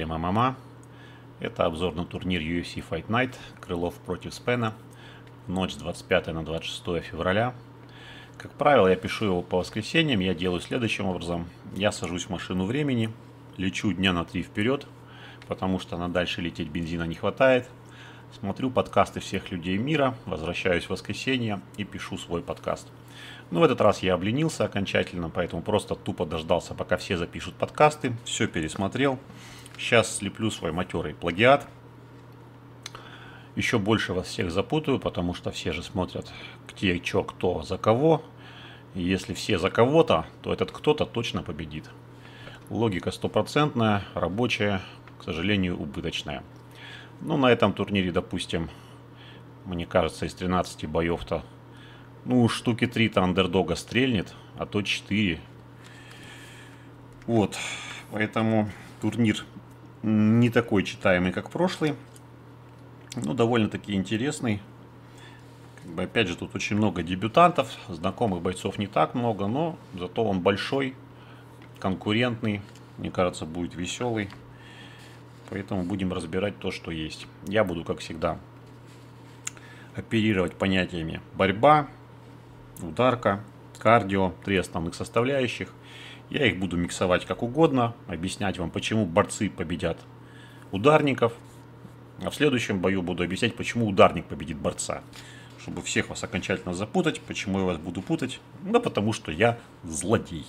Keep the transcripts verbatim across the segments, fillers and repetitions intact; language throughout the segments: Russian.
всем эм эм а. Это обзор на турнир ю эф си Fight Night, Крылов против Спена, ночь с двадцать пятого на двадцать шестое февраля. Как правило, я пишу его по воскресеньям, я делаю следующим образом. Я сажусь в машину времени, лечу дня на три вперед, потому что на дальше лететь бензина не хватает. Смотрю подкасты всех людей мира, возвращаюсь в воскресенье и пишу свой подкаст. Но в этот раз я обленился окончательно, поэтому просто тупо дождался, пока все запишут подкасты, все пересмотрел. Сейчас слеплю свой матерый плагиат. Еще больше вас всех запутаю, потому что все же смотрят, где, что, кто, за кого. И если все за кого-то, то этот кто-то точно победит. Логика стопроцентная, рабочая, к сожалению, убыточная. Ну, на этом турнире, допустим, мне кажется, из тринадцати боев-то, ну, штуки три-то андердога стрельнет, а то четыре. Вот, поэтому турнир не такой читаемый, как прошлый, но довольно-таки интересный. Как бы, опять же, тут очень много дебютантов, знакомых бойцов не так много, но зато он большой, конкурентный, мне кажется, будет веселый. Поэтому будем разбирать то, что есть. Я буду, как всегда, оперировать понятиями борьба, ударка, кардио, три основных составляющих. Я их буду миксовать как угодно, объяснять вам, почему борцы победят ударников. А в следующем бою буду объяснять, почему ударник победит борца. Чтобы всех вас окончательно запутать. Почему я вас буду путать? Да потому что я злодей.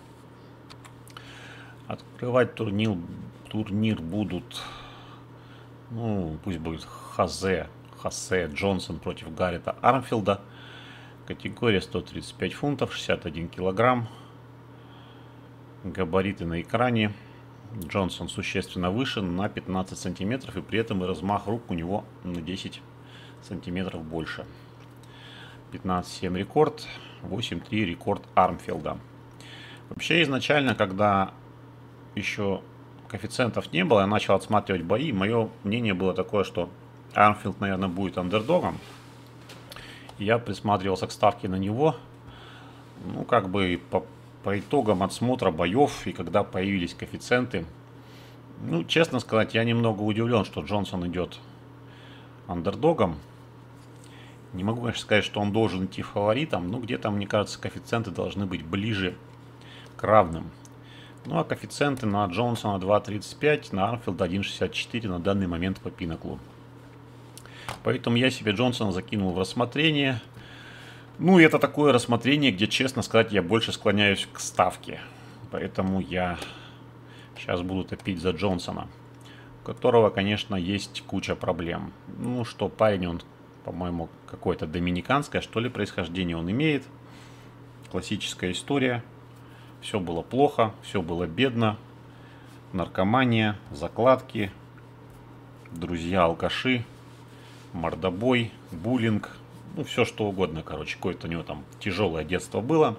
Открывать турнир, турнир будут, ну, пусть будет Хозе, Хосе Джонсон против Гаррета Армфилда. Категория сто тридцать пять фунтов, шестьдесят один килограмм. Габариты на экране. Джонсон существенно выше на пятнадцать сантиметров, и при этом и размах рук у него на десять сантиметров больше. пятнадцать семь рекорд, восемь три рекорд Армфилда. Вообще изначально, когда еще коэффициентов не было, я начал отсматривать бои. Мое мнение было такое, что Армфилд, наверное, будет андердогом. Я присматривался к ставке на него. Ну, как бы по, по итогам отсмотра боев, и когда появились коэффициенты, ну, честно сказать, я немного удивлен, что Джонсон идет андердогом. Не могу, конечно, сказать, что он должен идти фаворитом, но где-то, мне кажется, коэффициенты должны быть ближе к равным. Ну, а коэффициенты на Джонсона два тридцать пять, на Армфилда один шестьдесят четыре на данный момент по Пинаклу. Поэтому я себе Джонсона закинул в рассмотрение. Ну, и это такое рассмотрение, где, честно сказать, я больше склоняюсь к ставке. Поэтому я сейчас буду топить за Джонсона, у которого, конечно, есть куча проблем. Ну, что парень, он, по-моему, какое-то доминиканское, что ли, происхождение он имеет. Классическая история. Все было плохо, все было бедно. Наркомания, закладки, друзья-алкаши, мордобой, буллинг. Ну, все что угодно, короче. Какое-то у него там тяжелое детство было.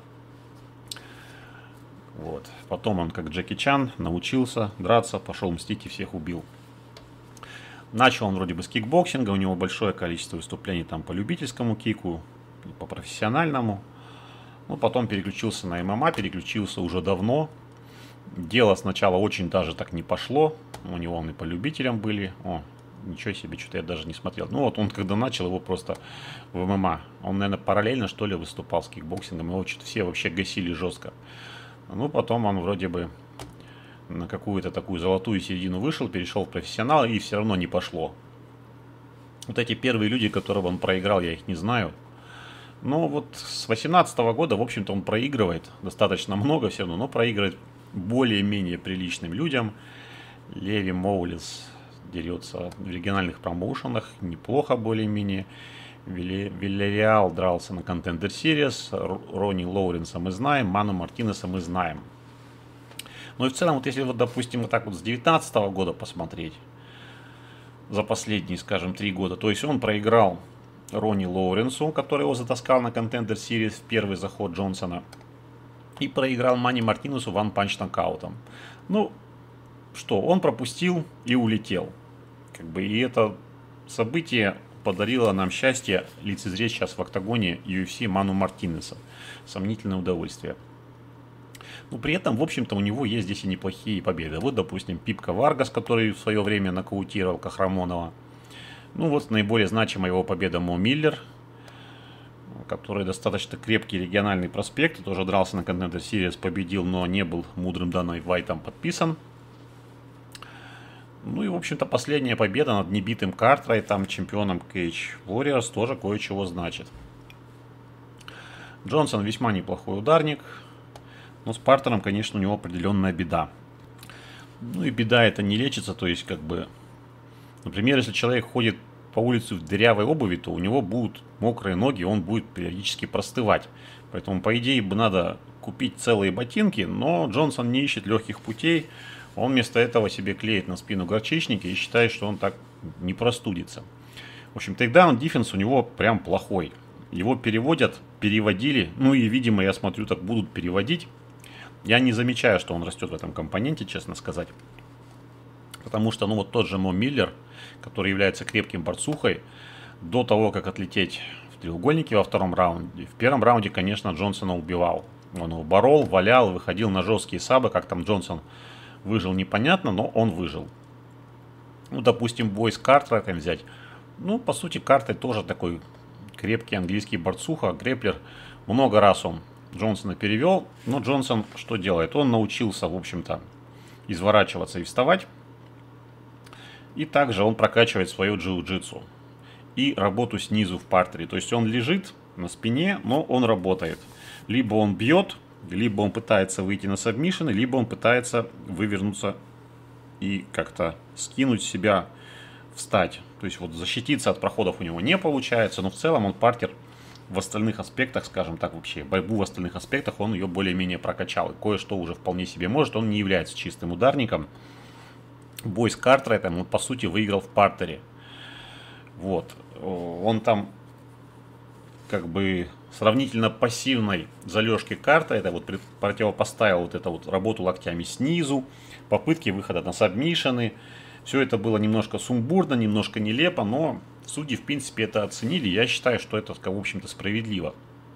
Вот. Потом он, как Джеки Чан, научился драться, пошел мстить и всех убил. Начал он вроде бы с кикбоксинга. У него большое количество выступлений там по любительскому кику, по профессиональному. Ну, потом переключился на эм эм а, переключился уже давно. Дело сначала очень даже так не пошло. У него он и по любителям были. О, ничего себе, что-то я даже не смотрел. Ну, вот он когда начал его просто в эм эм а. Он, наверное, параллельно, что ли, выступал с кикбоксингом. Его что-то все вообще гасили жестко. Ну, потом он вроде бы на какую-то такую золотую середину вышел, перешел в профессионал, и все равно не пошло. Вот эти первые люди, которого он проиграл, я их не знаю. Но вот с восемнадцатого года, в общем-то, он проигрывает достаточно много все равно, но проигрывает более-менее приличным людям. Леви Моулис дерется в региональных промоушенах, неплохо более-менее. Вильяреал дрался на Contender Series, Ронни Лоуренса мы знаем, Ману Мартинеса мы знаем. Ну и в целом, вот если вот, допустим, вот так вот с девятнадцатого года посмотреть, за последние, скажем, три года, то есть он проиграл Ронни Лоуренсу, который его затаскал на Contender Series в первый заход Джонсона, и проиграл Манни Мартинесу ван-панч нокаутом. Ну, что, он пропустил и улетел. Как бы, и это событие подарило нам счастье лицезреть сейчас в октагоне ю эф си Ману Мартинеса. Сомнительное удовольствие. Но при этом, в общем-то, у него есть здесь и неплохие победы. Вот, допустим, Пипка Варгас, который в свое время нокаутировал Кахрамонова. Ну вот наиболее значимая его победа Мо Миллер, который достаточно крепкий региональный проспект. Тоже дрался на Contender Series, победил, но не был мудрым Даной Вайтом подписан. Ну и, в общем-то, последняя победа над небитым Картрайтом, чемпионом Cage Warriors, тоже кое-чего значит. Джонсон весьма неплохой ударник, но с партером, конечно, у него определенная беда. Ну и беда это не лечится, то есть, как бы, например, если человек ходит по улице в дырявой обуви, то у него будут мокрые ноги, он будет периодически простывать. Поэтому, по идее, бы надо купить целые ботинки, но Джонсон не ищет легких путей. Он вместо этого себе клеит на спину горчичники и считает, что он так не простудится. В общем, тейкдаун дефенс у него прям плохой. Его переводят, переводили, ну и, видимо, я смотрю, так будут переводить. Я не замечаю, что он растет в этом компоненте, честно сказать. Потому что, ну вот тот же Мо Миллер, который является крепким борцухой, до того, как отлететь в треугольнике во втором раунде, в первом раунде, конечно, Джонсона убивал. Он его борол, валял, выходил на жесткие сабы, как там Джонсон выжил, непонятно, но он выжил. Ну, допустим, бой с Картрайтом взять. Ну, по сути, Картрайт тоже такой крепкий английский борцуха, грэплер. Много раз он Джонсона перевел, но Джонсон что делает? Он научился, в общем-то, изворачиваться и вставать. И также он прокачивает свою джиу-джитсу и работу снизу в партере. То есть он лежит на спине, но он работает. Либо он бьет, либо он пытается выйти на сабмишины, либо он пытается вывернуться и как-то скинуть себя, встать. То есть вот защититься от проходов у него не получается, но в целом он партер в остальных аспектах, скажем так, вообще борьбу в остальных аспектах он ее более-менее прокачал. И кое-что уже вполне себе может, он не является чистым ударником. Бой с Картрайтом он по сути выиграл в партере. Вот. Он там как бы сравнительно пассивной залежки Картрайта вот противопоставил вот эту вот работу локтями снизу, попытки выхода на сабмишины. Все это было немножко сумбурно, немножко нелепо, но судьи в принципе это оценили. Я считаю, что это, в общем-то, справедливо.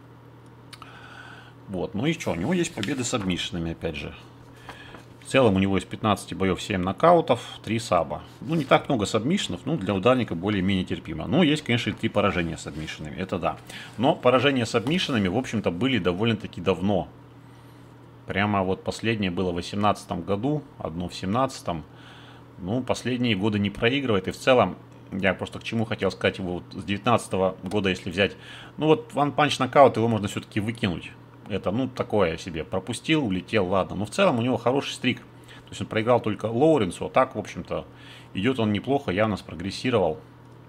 Вот. Ну и что, у него есть победы с сабмишинами, опять же. В целом у него из пятнадцати боев семь нокаутов, три саба. Ну, не так много сабмишинов, ну, для ударника более-менее терпимо. Ну, есть, конечно, и три поражения с сабмишинами, это да. Но поражения с сабмишинами, в общем-то, были довольно-таки давно. Прямо вот последнее было в восемнадцатом году, одно в семнадцатом. Ну, последние годы не проигрывает. И в целом, я просто к чему хотел сказать, его вот с девятнадцатого года, если взять. Ну, вот One Punch нокаут, его можно все-таки выкинуть. Это, ну, такое себе. Пропустил, улетел, ладно. Но в целом у него хороший стрик. То есть он проиграл только Лоуренсу. А так, в общем-то, идет он неплохо, явно спрогрессировал.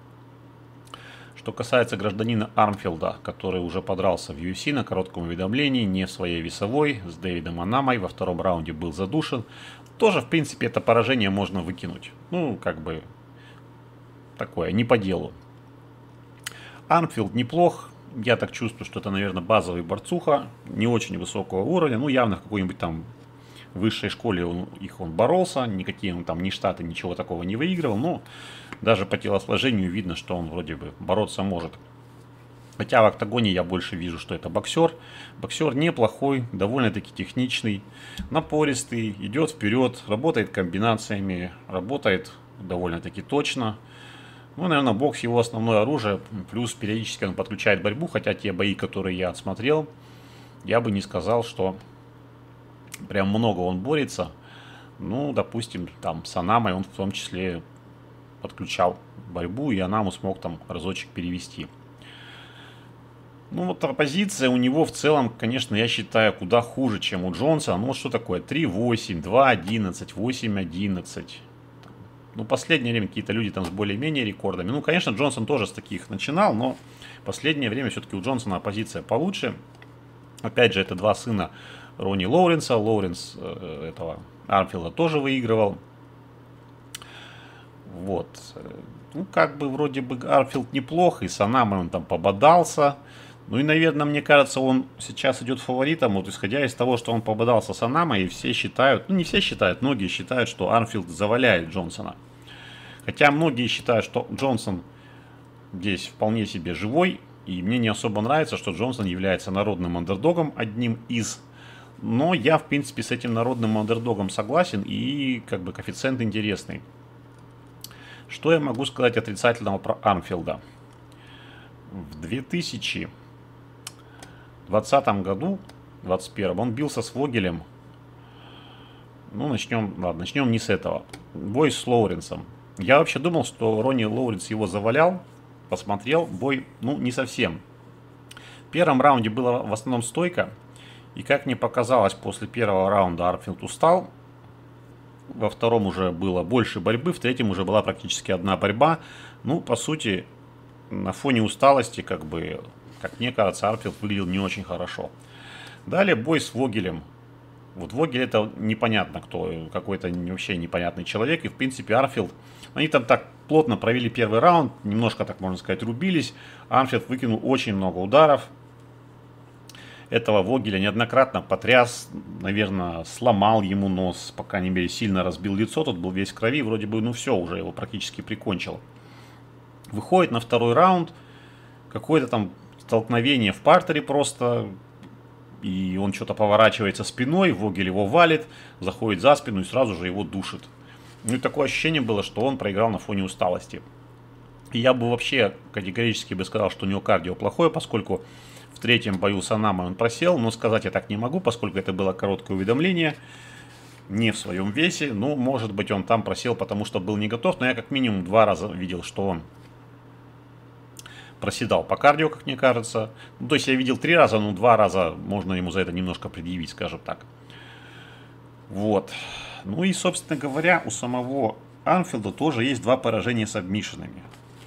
Что касается гражданина Армфилда, который уже подрался в ю эф си на коротком уведомлении, не в своей весовой, с Дэвидом Анамой, во втором раунде был задушен. Тоже, в принципе, это поражение можно выкинуть. Ну, как бы, такое, не по делу. Армфилд неплох. Я так чувствую, что это, наверное, базовый борцуха, не очень высокого уровня. Ну, явно в какой-нибудь там высшей школе он, их он боролся. Никакие он там ни штаты, ничего такого не выигрывал. Но даже по телосложению видно, что он вроде бы бороться может. Хотя в октагоне я больше вижу, что это боксер. Боксер неплохой, довольно-таки техничный, напористый, идет вперед, работает комбинациями, работает довольно-таки точно. Ну, наверное, бокс его основное оружие, плюс периодически он подключает борьбу, хотя те бои, которые я отсмотрел, я бы не сказал, что прям много он борется. Ну, допустим, там с Анамой он в том числе подключал борьбу, и Анаму смог там разочек перевести. Ну, вот оппозиция у него в целом, конечно, я считаю, куда хуже, чем у Джонса. Ну, вот что такое? три восемь, два одиннадцать, восемь одиннадцать. Ну, последнее время какие-то люди там с более-менее рекордами. Ну, конечно, Джонсон тоже с таких начинал, но последнее время все-таки у Джонсона оппозиция получше. Опять же, это два сына Ронни Лоуренса. Лоуренс э, этого Армфилда тоже выигрывал. Вот. Ну, как бы вроде бы Армфилд неплох, и с Анамой он там пободался. Ну и, наверное, мне кажется, он сейчас идет фаворитом, вот исходя из того, что он пободался с Анамой, и все считают, ну не все считают, многие считают, что Армфилд заваляет Джонсона. Хотя многие считают, что Джонсон здесь вполне себе живой, и мне не особо нравится, что Джонсон является народным андердогом, одним из. Но я, в принципе, с этим народным андердогом согласен, и как бы коэффициент интересный. Что я могу сказать отрицательного про Армфилда? В две тысячи двадцатом году, двадцать первом, он бился с Вогелем. Ну, начнем, ладно, начнем не с этого. Бой с Лоуренсом. Я вообще думал, что Ронни Лоуренс его завалял. Посмотрел, бой, ну, не совсем. В первом раунде была в основном стойка. И как мне показалось, после первого раунда Армфилд устал. Во втором уже было больше борьбы, в третьем уже была практически одна борьба. Ну, по сути, на фоне усталости, как бы, как мне кажется, Армфилд выглядел не очень хорошо. Далее бой с Вогелем. Вот Вогель это непонятно кто, какой-то вообще непонятный человек. И, в принципе, Армфилд, они там так плотно провели первый раунд, немножко, так можно сказать, рубились. Армфилд выкинул очень много ударов. Этого Вогеля неоднократно потряс, наверное, сломал ему нос, по крайней мере, сильно разбил лицо, тот был весь в крови, вроде бы, ну все, уже его практически прикончил. Выходит на второй раунд, какое-то там столкновение в партере просто, и он что-то поворачивается спиной, Вогель его валит, заходит за спину и сразу же его душит. Ну и такое ощущение было, что он проиграл на фоне усталости. И я бы вообще категорически бы сказал, что у него кардио плохое, поскольку в третьем бою с Анамой он просел, но сказать я так не могу, поскольку это было короткое уведомление, не в своем весе. Ну, может быть, он там просел, потому что был не готов, но я как минимум два раза видел, что он проседал по кардио, как мне кажется. Ну, то есть я видел три раза, но два раза можно ему за это немножко предъявить, скажем так. Вот. Ну и, собственно говоря, у самого Армфилда тоже есть два поражения с сабмишенами.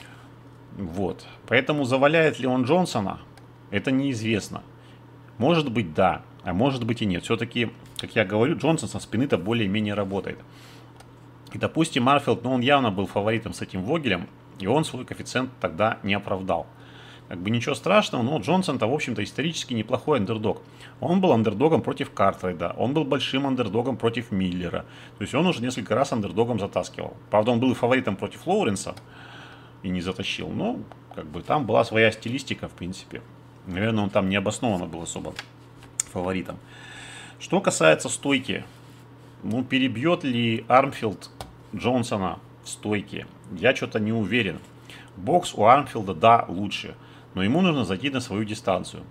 Вот. Поэтому заваляет ли он Джонсона, это неизвестно. Может быть, да, а может быть и нет. Все-таки, как я говорю, Джонсон со спины-то более-менее работает. И, допустим, Армфилд, ну, он явно был фаворитом с этим Вогелем, и он свой коэффициент тогда не оправдал. Как бы ничего страшного, но Джонсон-то, в общем-то, исторически неплохой андердог. Он был андердогом против Картрайда, он был большим андердогом против Миллера. То есть он уже несколько раз андердогом затаскивал. Правда, он был и фаворитом против Лоуренса и не затащил, но как бы там была своя стилистика, в принципе. Наверное, он там необоснованно был особо фаворитом. Что касается стойки, ну, перебьет ли Армфилд Джонсона в стойке? Я что-то не уверен. Бокс у Армфилда, да, лучше, но ему нужно зайти на свою дистанцию.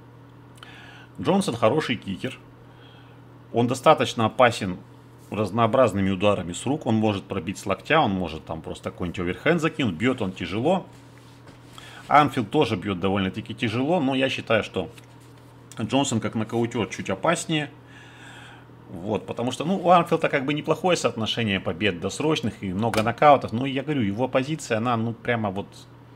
Джонсон хороший кикер. Он достаточно опасен разнообразными ударами с рук. Он может пробить с локтя, он может там просто какой-нибудь оверхенд закинуть. Бьет он тяжело. Армфилд тоже бьет довольно-таки тяжело, но я считаю, что Джонсон как нокаутер чуть опаснее. Вот, потому что, ну, у Армфилда как бы неплохое соотношение побед досрочных и много нокаутов. Но я говорю, его позиция, она, ну, прямо вот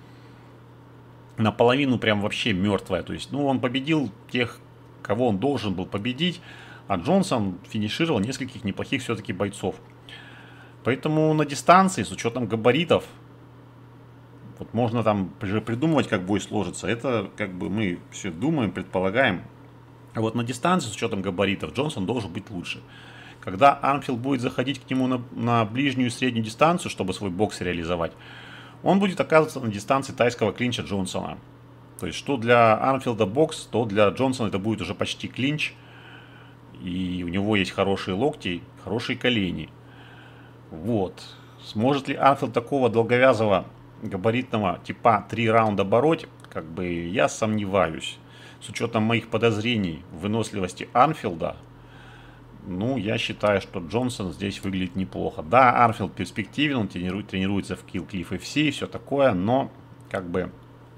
наполовину прям вообще мертвая. То есть, ну, он победил тех, кого он должен был победить, а Джонсон финишировал нескольких неплохих все-таки бойцов. Поэтому на дистанции, с учетом габаритов, вот можно там придумывать, как бой сложится. Это как бы мы все думаем, предполагаем. А вот на дистанции, с учетом габаритов, Джонсон должен быть лучше. Когда Армфилд будет заходить к нему на, на ближнюю и среднюю дистанцию, чтобы свой бокс реализовать, он будет оказываться на дистанции тайского клинча Джонсона. То есть, что для Армфилда бокс, то для Джонсона это будет уже почти клинч. И у него есть хорошие локти, хорошие колени. Вот. Сможет ли Армфилд такого долговязого габаритного типа три раунда бороть, как бы я сомневаюсь. С учетом моих подозрений в выносливости Армфилда, ну, я считаю, что Джонсон здесь выглядит неплохо. Да, Армфилд перспективен, он тренирует, тренируется в Kill Cliff эф си и все такое, но, как бы,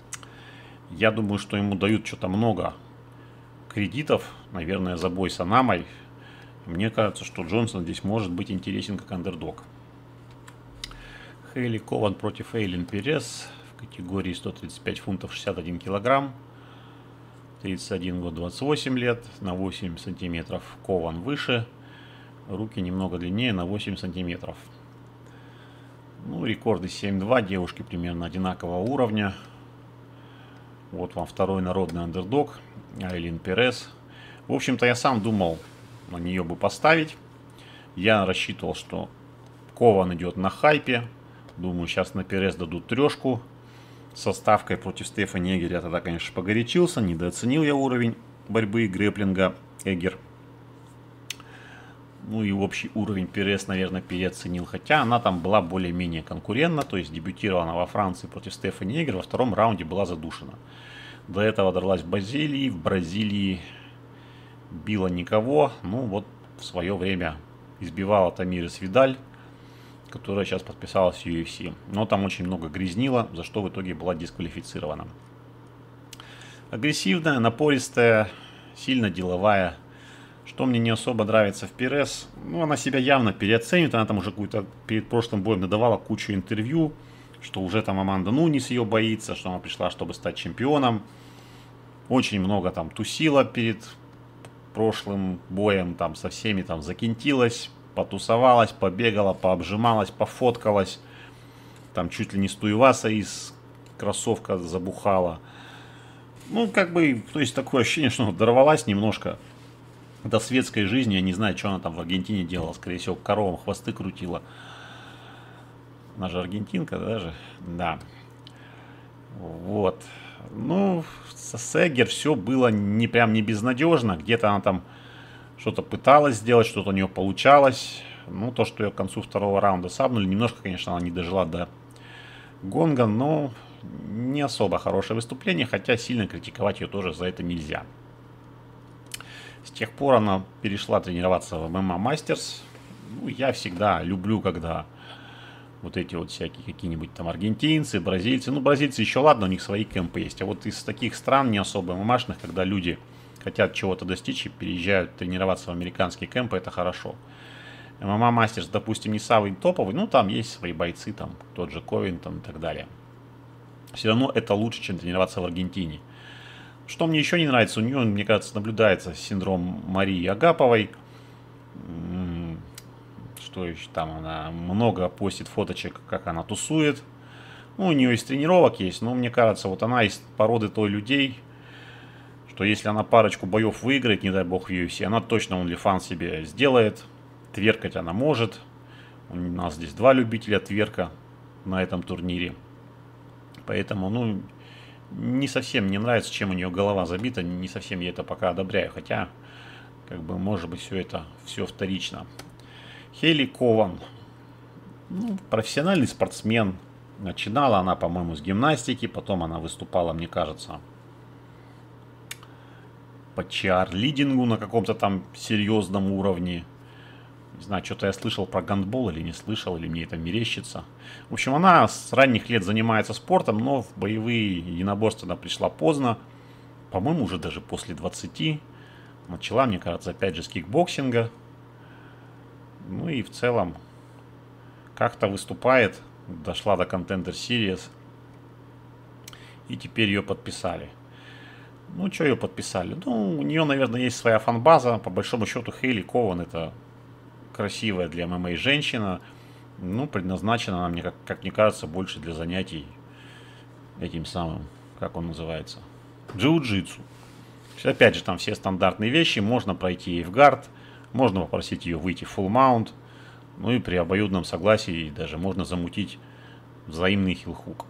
я думаю, что ему дают что-то много кредитов, наверное, за бой с Анамой. Мне кажется, что Джонсон здесь может быть интересен как андердог. Хейли Кован против Эйлин Перес в категории сто тридцать пять фунтов шестьдесят один килограмм. тридцать один год, двадцать восемь лет, на восемь сантиметров Кован выше, руки немного длиннее, на восемь сантиметров. Ну, рекорды семь два, девушки примерно одинакового уровня. Вот вам второй народный андердог, Эйлин Перес. В общем-то, я сам думал на нее бы поставить. Я рассчитывал, что Кован идет на хайпе. Думаю, сейчас на Перес дадут трешку. Со ставкой против Стефани Эггер я тогда, конечно, погорячился. Недооценил я уровень борьбы и грэплинга Эггер. Ну и общий уровень Перес, наверное, переоценил. Хотя она там была более-менее конкурентна. То есть дебютировала она во Франции против Стефани Эггер. Во втором раунде была задушена. До этого дралась в Бразилии. В Бразилии била никого. Ну вот в свое время избивала Тамирис Видаль, которая сейчас подписалась в ю эф си. Но там очень много грязнила, за что в итоге была дисквалифицирована. Агрессивная, напористая, сильно деловая. Что мне не особо нравится в Перес, ну, она себя явно переоценивает. Она там уже какую-то перед прошлым боем надавала кучу интервью, что уже там Аманда Нунис ее боится, что она пришла, чтобы стать чемпионом. Очень много там тусила перед прошлым боем, там со всеми там закинтилась, потусовалась, побегала, пообжималась, пофоткалась. Там чуть ли не Стуеваса из кроссовка забухала. Ну, как бы, то есть такое ощущение, что дорвалась немножко до светской жизни. Я не знаю, что она там в Аргентине делала. Скорее всего, коровам хвосты крутила. Она же аргентинка даже. Да. Вот. Ну, с Эггер все было не прям не безнадежно. Где-то она там что-то пыталась сделать, что-то у нее получалось. Ну, то, что ее к концу второго раунда сабнули. Немножко, конечно, она не дожила до гонга, но не особо хорошее выступление. Хотя сильно критиковать ее тоже за это нельзя. С тех пор она перешла тренироваться в эм эм а Masters. Ну, я всегда люблю, когда вот эти вот всякие какие-нибудь там аргентинцы, бразильцы. Ну, бразильцы еще ладно, у них свои кемпы есть. А вот из таких стран не особо эм эм ашных, когда люди хотят чего-то достичь и переезжают тренироваться в американские кемпы, это хорошо. эм эм а Masters, допустим, не самый топовый, ну, там есть свои бойцы, там, тот же Ковингтон и так далее. Все равно это лучше, чем тренироваться в Аргентине. Что мне еще не нравится, у нее, мне кажется, наблюдается синдром Марии Агаповой. Что еще там, она много постит фоточек, как она тусует. Ну, у нее из тренировок есть, но мне кажется, вот она из породы той людей, что если она парочку боев выиграет, не дай бог в ю эф си, она точно OnlyFans себе сделает. Тверкать она может. У нас здесь два любителя тверка на этом турнире. Поэтому, ну, не совсем мне нравится, чем у нее голова забита. Не совсем я это пока одобряю. Хотя, как бы, может быть, все это все вторично. Хейли Кован. Ну, профессиональный спортсмен. Начинала она, по-моему, с гимнастики. Потом она выступала, мне кажется, по чиарлидингу на каком-то там серьезном уровне. Не знаю, что-то я слышал про гандбол или не слышал, или мне это мерещится. В общем, она с ранних лет занимается спортом, но в боевые единоборства она пришла поздно. По-моему, уже даже после двадцати. Начала, мне кажется, опять же с кикбоксинга. Ну и в целом как-то выступает. Дошла до Contender Series. И теперь ее подписали. Ну, что ее подписали? Ну, у нее, наверное, есть своя фан-база. По большому счету, Хейли Кован — это красивая для эм эм а женщина. Ну, предназначена она, мне, как, как мне кажется, больше для занятий этим самым, как он называется, джиу-джитсу. Опять же, там все стандартные вещи. Можно пройти эйфгард, можно попросить ее выйти в full mount. Ну и при обоюдном согласии даже можно замутить взаимный хилхук.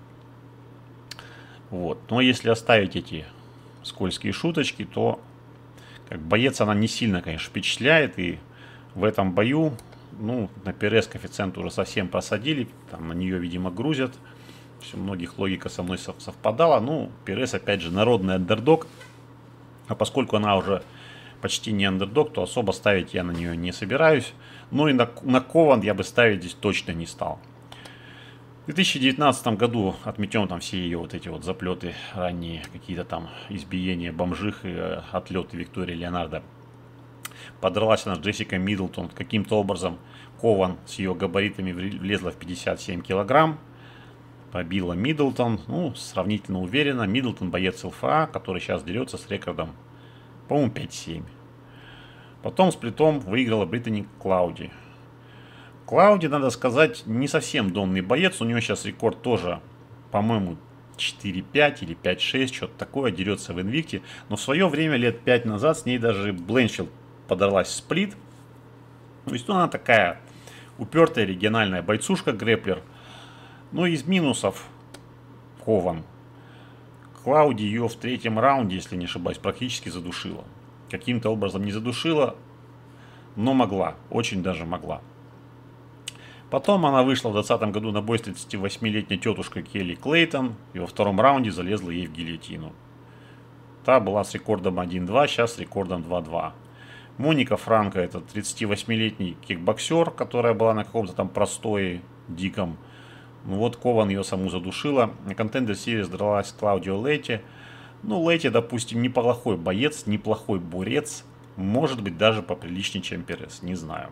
Вот. Но если оставить эти скользкие шуточки, то как боец она не сильно, конечно, впечатляет. И в этом бою, ну, на Перес коэффициент уже совсем просадили. Там на нее, видимо, грузят. Все, у многих логика со мной совпадала. Ну, Перес, опять же, народный андердог. А поскольку она уже почти не андердог, то особо ставить я на нее не собираюсь. Ну и на, на Кован я бы ставить здесь точно не стал. В две тысячи девятнадцатом году отметем там все ее вот эти вот заплеты ранние, какие-то там избиения бомжих и отлеты Виктории Леонардо. Подралась она с Джессикой Миддлтон. Каким-то образом Кован с ее габаритами влезла в пятьдесят семь килограмм. Побила Миддлтон. Ну, сравнительно уверенно. Миддлтон боец эл эф а, который сейчас дерется с рекордом, по-моему, пять семь. Потом с плитом выиграла Британи Клауди. Клауди, надо сказать, не совсем донный боец. У нее сейчас рекорд тоже, по-моему, четыре пять или пять шесть, что-то такое, дерется в инвикте. Но в свое время, лет пять назад, с ней даже Бленчфилд подралась в сплит. То есть, ну, она такая упертая региональная бойцушка, грэплер. Но из минусов Кован. Клауди ее в третьем раунде, если не ошибаюсь, практически задушила. Каким-то образом не задушила, но могла, очень даже могла. Потом она вышла в двадцатом году на бой с тридцативосьмилетней тетушкой Келли Клейтон и во втором раунде залезла ей в гильотину. Та была с рекордом один-два, сейчас с рекордом два-два. Моника Франко — это тридцативосьмилетний кикбоксер, которая была на каком-то там простое, диком. Ну вот Кован ее саму задушила. На Contender Series дралась с Клаудио Летти. Ну, Летти, допустим, неплохой боец, неплохой борец. Может быть, даже поприличнее, чем Перес, не знаю.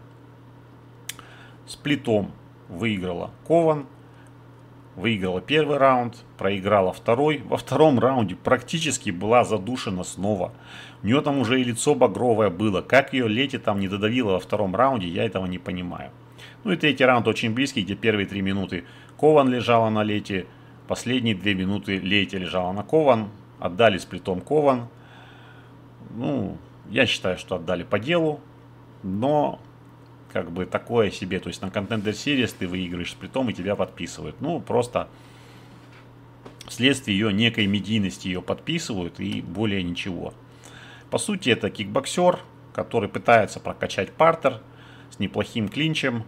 Сплитом выиграла Кован. Выиграла первый раунд, проиграла второй. Во втором раунде практически была задушена снова. У нее там уже и лицо багровое было. Как ее Летти там не додавила во втором раунде, я этого не понимаю. Ну и третий раунд очень близкий, где первые три минуты Кован лежала на Летти. Последние две минуты Летти лежала на Кован. Отдали сплитом Кован. Ну, я считаю, что отдали по делу. Но как бы такое себе. То есть на Contender Series ты выигрываешь сплитом и тебя подписывают. Ну, просто вследствие ее некой медийности ее подписывают и более ничего. По сути, это кикбоксер, который пытается прокачать партер с неплохим клинчем,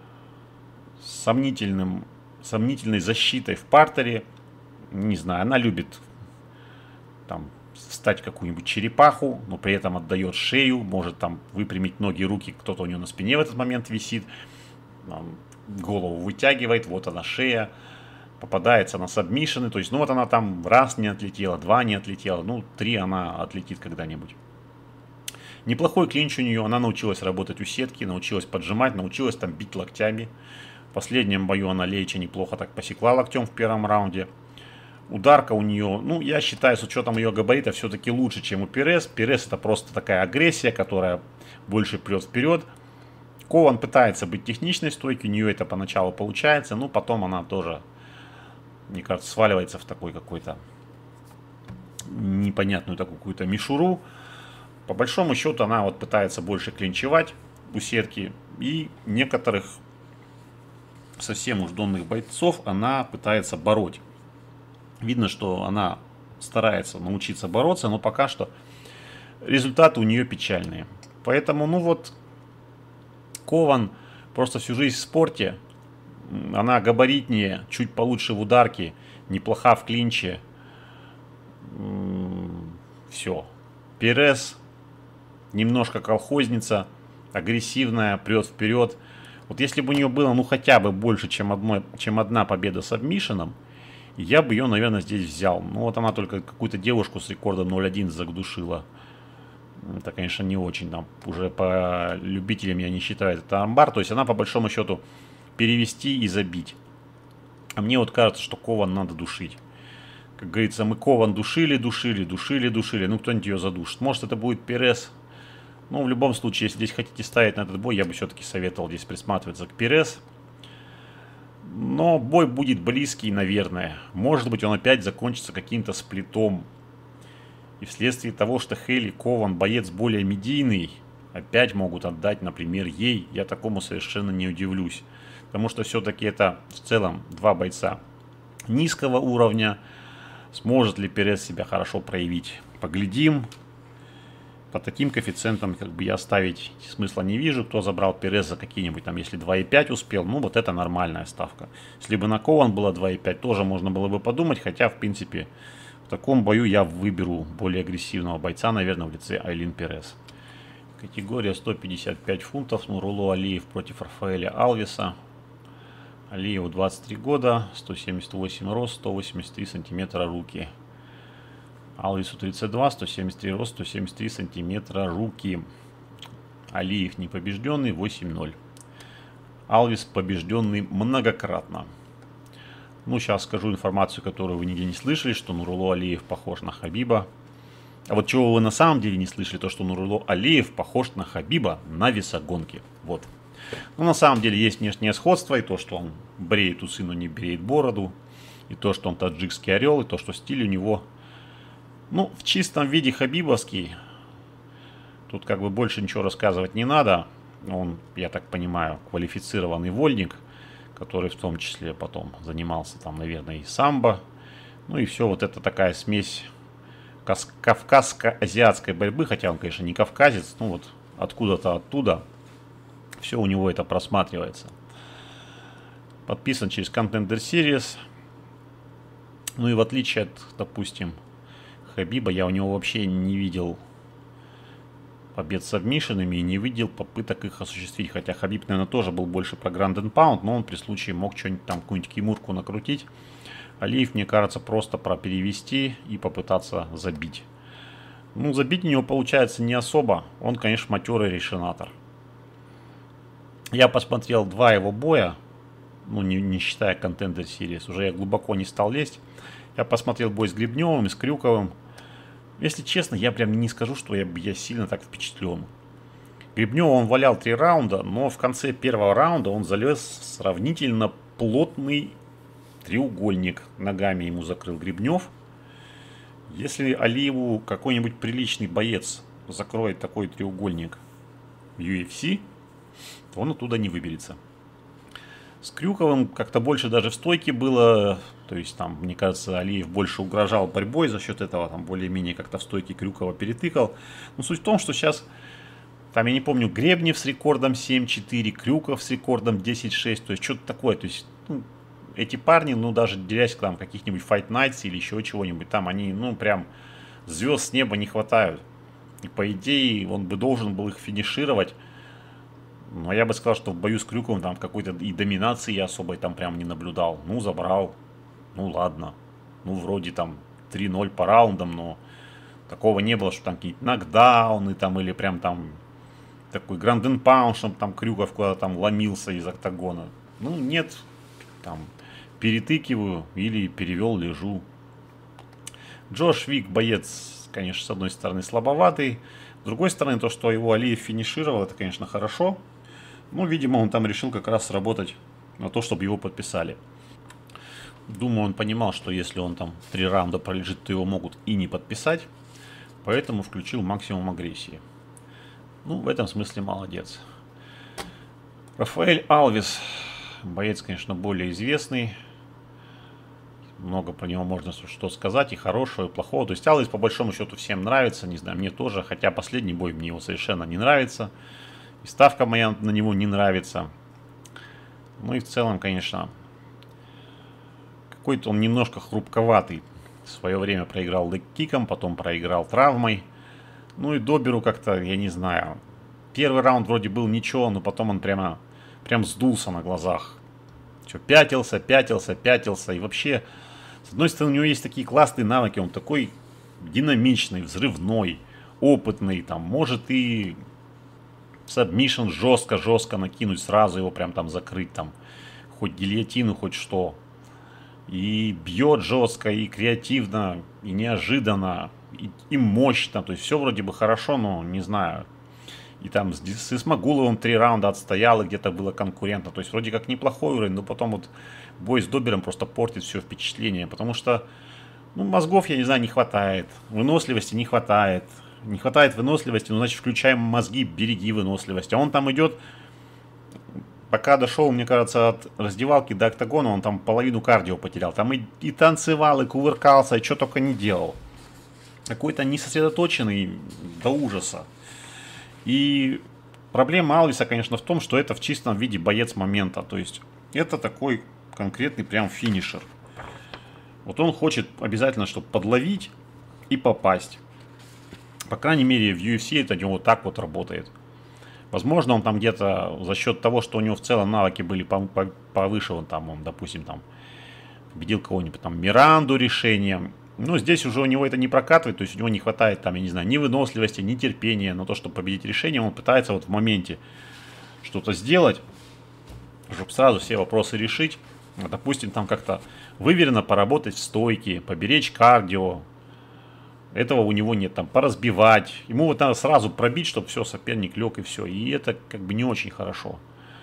с сомнительным, сомнительной защитой в партере. Не знаю, она любит там встать какую-нибудь черепаху, но при этом отдает шею, может там выпрямить ноги, руки, кто-то у нее на спине в этот момент висит, там, голову вытягивает, вот она шея, попадается на сабмишины, то есть, ну вот она там раз не отлетела, два не отлетела, ну три она отлетит когда-нибудь. Неплохой клинч у нее, она научилась работать у сетки, научилась поджимать, научилась там бить локтями. В последнем бою она Лейча неплохо так посекла локтем в первом раунде. Ударка у нее, ну, я считаю, с учетом ее габарита, все-таки лучше, чем у Перес. Перес — это просто такая агрессия, которая больше прет вперед. Кован пытается быть техничной стойкой, у нее это поначалу получается, но потом она тоже, мне кажется, сваливается в такой какой-то непонятную такую какую-то мишуру. По большому счету она вот пытается больше клинчевать у сетки, и некоторых совсем уж донных бойцов она пытается бороть. Видно, что она старается научиться бороться, но пока что результаты у нее печальные. Поэтому, ну вот, Кован просто всю жизнь в спорте. Она габаритнее, чуть получше в ударке, неплоха в клинче. Все. Перес немножко колхозница, агрессивная, прет вперед. Вот если бы у нее было, ну, хотя бы больше, чем, одной, чем одна победа с сабмишином, я бы ее, наверное, здесь взял. Ну, вот она только какую-то девушку с рекордом ноль один задушила. Это, конечно, не очень. Там уже по любителям я не считаю это амбар. То есть она, по большому счету, перевести и забить. А мне вот кажется, что Кован надо душить. Как говорится, мы Кован душили, душили, душили, душили. Ну, кто-нибудь ее задушит. Может, это будет Перес. Ну, в любом случае, если здесь хотите ставить на этот бой, я бы все-таки советовал здесь присматриваться к Перес. Но бой будет близкий, наверное. Может быть, он опять закончится каким-то сплитом. И вследствие того, что Хейли Кован боец более медийный, опять могут отдать, например, ей. Я такому совершенно не удивлюсь. Потому что все-таки это в целом два бойца низкого уровня. Сможет ли Перес себя хорошо проявить? Поглядим. По таким коэффициентам как бы я ставить смысла не вижу. Кто забрал Перес за какие-нибудь там, если два и пять успел, ну вот это нормальная ставка. Если бы на Кован было два и пять, тоже можно было бы подумать. Хотя, в принципе, в таком бою я выберу более агрессивного бойца, наверное, в лице Айлин Перес. Категория сто пятьдесят пять фунтов. Нурулло Алиев против Рафаэля Алвеса. Алиеву двадцать три года, сто семьдесят восемь рост, сто восемьдесят три сантиметра руки. Алвесу тридцать два, сто семьдесят три рост, сто семьдесят три сантиметра руки. Алиев непобежденный, восемь ноль. Алвес побежденный многократно. Ну, сейчас скажу информацию, которую вы нигде не слышали, что Нурулло Алиев похож на Хабиба. А вот чего вы на самом деле не слышали, то что Нурулло Алиев похож на Хабиба на весогонке. Вот. Но на самом деле есть внешнее сходство, и то, что он бреет усы, но не бреет бороду, и то, что он таджикский орел, и то, что стиль у него, ну, в чистом виде хабибовский. Тут как бы больше ничего рассказывать не надо. Он, я так понимаю, квалифицированный вольник, который в том числе потом занимался там, наверное, и самбо. Ну и все, вот это такая смесь кавказско-азиатской борьбы, хотя он, конечно, не кавказец, ну вот откуда-то оттуда. Все у него это просматривается. Подписан через Contender Series. Ну и в отличие от, допустим, Хабиба, я у него вообще не видел побед с сабмишенами и не видел попыток их осуществить. Хотя Хабиб, наверное, тоже был больше про Ground and Pound, но он при случае мог что-нибудь там, какую-нибудь кимурку накрутить. Алиев, мне кажется, просто про перевести и попытаться забить. Ну, забить у него получается не особо. Он, конечно, матерый решенатор. Я посмотрел два его боя, ну, не, не считая Contender Series, уже я глубоко не стал лезть. Я посмотрел бой с Гребневым и с Крюковым. Если честно, я прям не скажу, что я, я сильно так впечатлен. Гребнева он валял три раунда, но в конце первого раунда он залез в сравнительно плотный треугольник. Ногами ему закрыл Гребнев. Если Алиеву какой-нибудь приличный боец закроет такой треугольник в ю эф си, то он оттуда не выберется. С Крюковым как-то больше даже в стойке было. То есть там, мне кажется, Алиев больше угрожал борьбой за счет этого. Там более-менее как-то в стойке Крюкова перетыкал. Но суть в том, что сейчас, там я не помню, Гребнев с рекордом семь четыре, Крюков с рекордом десять шесть. То есть что-то такое. То есть ну, эти парни, ну даже делясь там каких-нибудь Fight Nights или еще чего-нибудь, там они, ну прям звезд с неба не хватают. И по идее он бы должен был их финишировать. Но я бы сказал, что в бою с Крюковым там какой-то и доминации я особой там прям не наблюдал. Ну, забрал. Ну, ладно. Ну, вроде там три ноль по раундам, но такого не было, что там какие-то нокдауны там или прям там такой Ground and Pound, чтобы там Крюков куда-то там ломился из октагона. Ну, нет. Там перетыкиваю или перевел, лежу. Джош Вик боец, конечно, с одной стороны слабоватый. С другой стороны, то, что его Алиев финишировал, это, конечно, хорошо. Ну, видимо, он там решил как раз сработать на то, чтобы его подписали. Думаю, он понимал, что если он там три раунда пролежит, то его могут и не подписать. Поэтому включил максимум агрессии. Ну, в этом смысле молодец. Рафаэль Алвис. Боец, конечно, более известный. Много про него можно что сказать, и хорошего, и плохого. То есть Алвис, по большому счету, всем нравится. Не знаю, мне тоже. Хотя последний бой мне его совершенно не нравится. И ставка моя на него не нравится. Ну и в целом, конечно, какой-то он немножко хрупковатый. В свое время проиграл лэг-киком, потом проиграл травмой. Ну и Доберу как-то, я не знаю. Первый раунд вроде был ничего, но потом он прямо прям сдулся на глазах. Все, пятился, пятился, пятился. И вообще, с одной стороны, у него есть такие классные навыки. Он такой динамичный, взрывной, опытный. Там может и сабмишн жестко-жестко накинуть, сразу его прям там закрыть, там, хоть гильотину, хоть что. И бьет жестко, и креативно, и неожиданно, и, и мощно. То есть все вроде бы хорошо, но не знаю. И там с, с Исмагуловым три раунда отстоял, и где-то было конкурентно. То есть вроде как неплохой уровень, но потом вот бой с Добером просто портит все впечатление. Потому что, ну, мозгов, я не знаю, не хватает, выносливости не хватает. Не хватает выносливости, ну, значит, включаем мозги, береги выносливость. А он там идет, пока дошел, мне кажется, от раздевалки до октагона, он там половину кардио потерял. Там и, и танцевал, и кувыркался, и что только не делал. Какой-то несосредоточенный до ужаса. И проблема Алвиса, конечно, в том, что это в чистом виде боец момента. То есть это такой конкретный прям финишер. Вот он хочет обязательно, чтобы подловить и попасть. По крайней мере, в ю эф си это у него вот так вот работает. Возможно, он там где-то за счет того, что у него в целом навыки были повыше, он там, он, допустим, там победил кого-нибудь там Миранду решением. Но здесь уже у него это не прокатывает, то есть у него не хватает там, я не знаю, ни выносливости, ни терпения на то, чтобы победить решением. Он пытается вот в моменте что-то сделать, чтобы сразу все вопросы решить. Допустим, там как-то выверенно поработать в стойке, поберечь кардио. Этого у него нет, там, поразбивать. Ему вот надо сразу пробить, чтобы все, соперник лег и все. И это как бы не очень хорошо.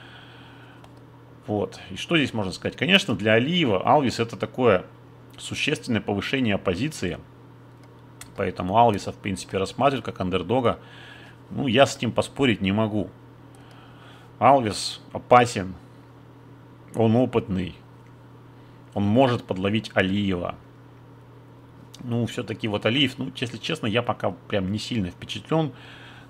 Вот. И что здесь можно сказать? Конечно, для Алиева Алвис это такое существенное повышение оппозиции. Поэтому Алвиса, в принципе, рассматривают как андердога. Ну, я с ним поспорить не могу. Алвис опасен. Он опытный. Он может подловить Алиева. Ну, все-таки вот Алиев, ну, если честно, я пока прям не сильно впечатлен.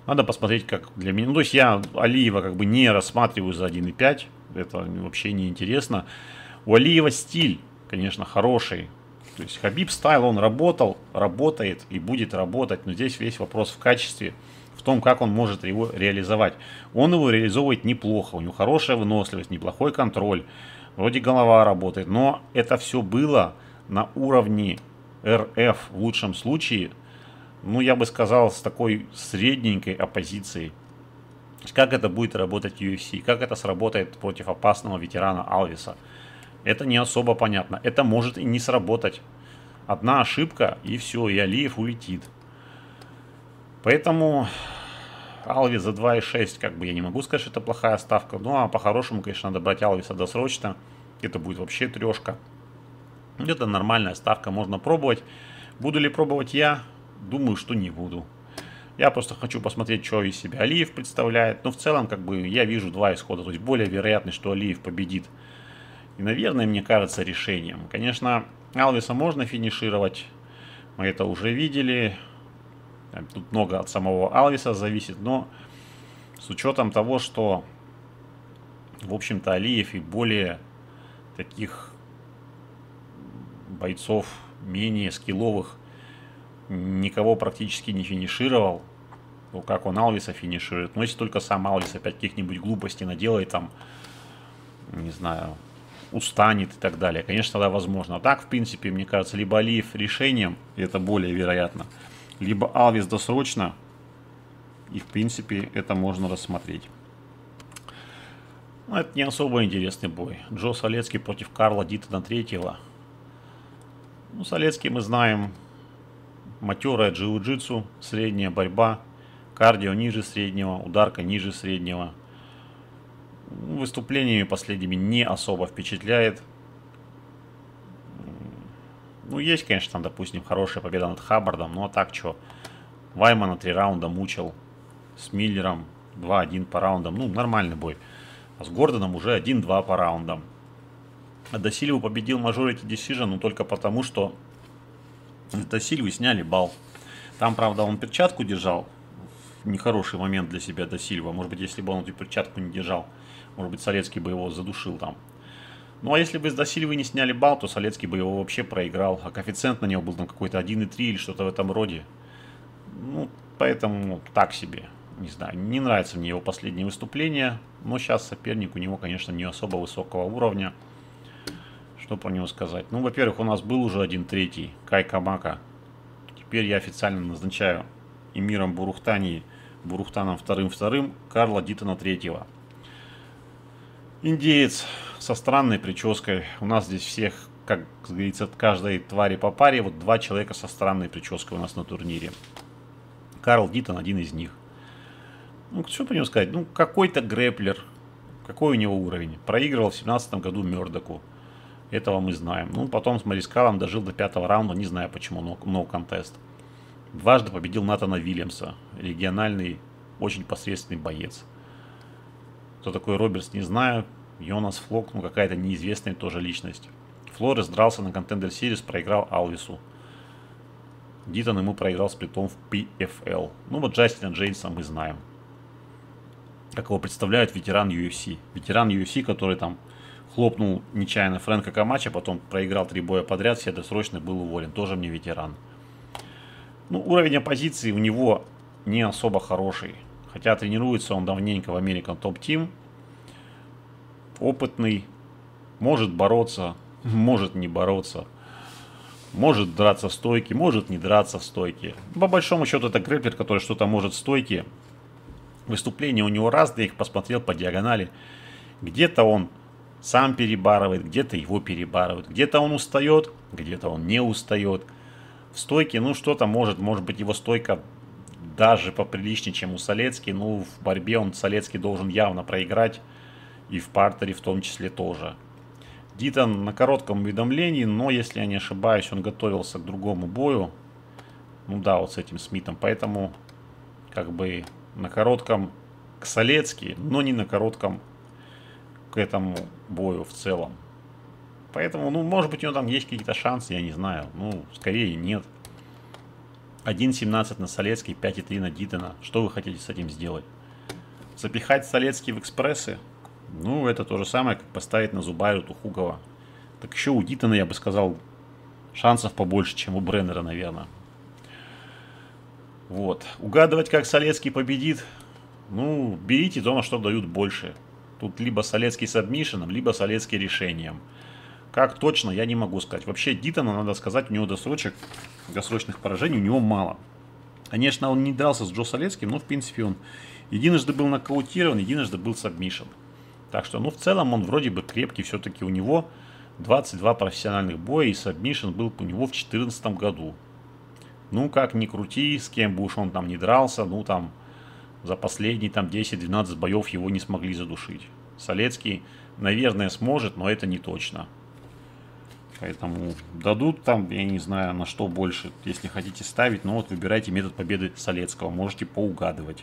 Надо посмотреть, как для меня. Ну, то есть я Алиева как бы не рассматриваю за один и пять. Это вообще не интересно. У Алиева стиль, конечно, хороший. То есть Хабиб стайл, он работал, работает и будет работать. Но здесь весь вопрос в качестве, в том, как он может его реализовать. Он его реализовывает неплохо. У него хорошая выносливость, неплохой контроль. Вроде голова работает. Но это все было на уровне эр эф в лучшем случае. Ну, я бы сказал, с такой средненькой оппозицией. Как это будет работать в ю эф си? Как это сработает против опасного ветерана Алвиса? Это не особо понятно. Это может и не сработать. Одна ошибка, и все, и Алиев улетит. Поэтому Алвис за два и шесть, как бы я не могу сказать, что это плохая ставка. Ну, а по-хорошему, конечно, надо брать Алвиса досрочно. Это будет вообще трешка. Это нормальная ставка, можно пробовать. Буду ли пробовать я? Думаю, что не буду. Я просто хочу посмотреть, что из себя Алиев представляет. Но в целом, как бы, я вижу два исхода. То есть, более вероятно, что Алиев победит. И, наверное, мне кажется, решением. Конечно, Алвиса можно финишировать. Мы это уже видели. Тут много от самого Алвиса зависит. Но с учетом того, что, в общем-то, Алиев и более таких бойцов, менее скилловых, никого практически не финишировал. Ну, как он Алвиса финиширует. Но если только сам Алвис опять каких-нибудь глупостей наделает, там, не знаю, устанет и так далее. Конечно, тогда возможно. А так, в принципе, мне кажется, либо Алиев решением, и это более вероятно, либо Алвис досрочно, и, в принципе, это можно рассмотреть. Но это не особо интересный бой. Джо Солецкий против Карла Дитона третьего. Ну, Солецкий мы знаем. Матерая джиу-джитсу, средняя борьба, кардио ниже среднего, ударка ниже среднего. Выступлениями последними не особо впечатляет. Ну, есть, конечно, там, допустим, хорошая победа над Хаббардом, но а так что? Ваймана три раунда мучил, с Миллером два один по раундам, ну, нормальный бой. А с Гордоном уже один-два по раундам. А До Сильву победил Majority Decision, но только потому, что До Сильвы сняли бал. Там, правда, он перчатку держал. Нехороший момент для себя До Сильва. Может быть, если бы он эту перчатку не держал, может быть, Солецкий бы его задушил там. Ну, а если бы с До Сильвы не сняли бал, то Солецкий бы его вообще проиграл. А коэффициент на него был там какой-то один и три или что-то в этом роде. Ну, поэтому так себе. Не знаю, не нравится мне его последнее выступление. Но сейчас соперник у него, конечно, не особо высокого уровня. Что про него сказать? Ну, во-первых, у нас был уже один третий, Кай Камака. Теперь я официально назначаю эмиром Бурухтании, Бурухтаном вторым-вторым, Карла Дитона третьего. Индеец со странной прической. У нас здесь всех, как говорится, от каждой твари по паре. Вот два человека со странной прической у нас на турнире. Карл Дитон один из них. Ну, что про него сказать? Ну, какой-то грэплер. Какой у него уровень? Проигрывал в семнадцатом году Мёрдоку. Этого мы знаем. Ну, потом с Марискалом дожил до пятого раунда. Не знаю почему, но no contest. Дважды победил Натана Вильямса. Региональный, очень посредственный боец. Кто такой Робертс, не знаю. Йонас Флок, ну, какая-то неизвестная тоже личность. Флорес дрался на Contender Series, проиграл Алвису. Дитон ему проиграл сплитом в пи эф эл. Ну, вот Джастина Джейнса мы знаем. Как его представляют ветеран ю эф си. Ветеран ю эф си, который там хлопнул нечаянно Фрэнка Камача, потом проиграл три боя подряд, все досрочно был уволен. Тоже мне ветеран. Ну, уровень оппозиции у него не особо хороший. Хотя тренируется он давненько в American Top Team. Опытный. Может бороться, может не бороться. Может драться в стойке, может не драться в стойке. По большому счету это грэплер, который что-то может в стойке. Выступления у него разные, я их посмотрел по диагонали. Где-то он сам перебарывает, где-то его перебарывают. Где-то он устает, где-то он не устает. В стойке, ну что-то может, может быть его стойка даже поприличнее, чем у Солецки. Ну, в борьбе он, Солецкий, должен явно проиграть. И в партере в том числе тоже. Дитон на коротком уведомлении, но, если я не ошибаюсь, он готовился к другому бою. Ну да, вот с этим Смитом. Поэтому, как бы, на коротком к Солецки, но не на коротком к этому бою в целом. Поэтому, ну, может быть, у него там есть какие-то шансы, я не знаю. Ну, скорее нет. один семнадцать на Солецкий, пять и три на Дитона. Что вы хотите с этим сделать? Запихать Солецкий в экспрессы? Ну, это то же самое, как поставить на Зубайру Тухугова. Так еще у Дитона, я бы сказал, шансов побольше, чем у Бреннера, наверное. Вот. Угадывать, как Солецкий победит, ну, берите то, на что дают больше. Тут либо Солецкий с адмишеном, либо Солецкий решением. Как точно, я не могу сказать. Вообще, Дитона, надо сказать, у него досрочек, досрочных поражений у него мало. Конечно, он не дрался с Джо Солецким, но, в принципе, он единожды был нокаутирован, единожды был сабмишен. Так что, ну, в целом, он вроде бы крепкий. Все-таки у него двадцать два профессиональных боя, и сабмишен был у него в две тысячи четырнадцатом году. Ну, как ни крути, с кем бы уж он там не дрался, ну, там, за последние, там, десять-двенадцать боев его не смогли задушить. Солецкий, наверное, сможет, но это не точно. Поэтому дадут там, я не знаю, на что больше, если хотите ставить. Но вот выбирайте метод победы Солецкого, можете поугадывать.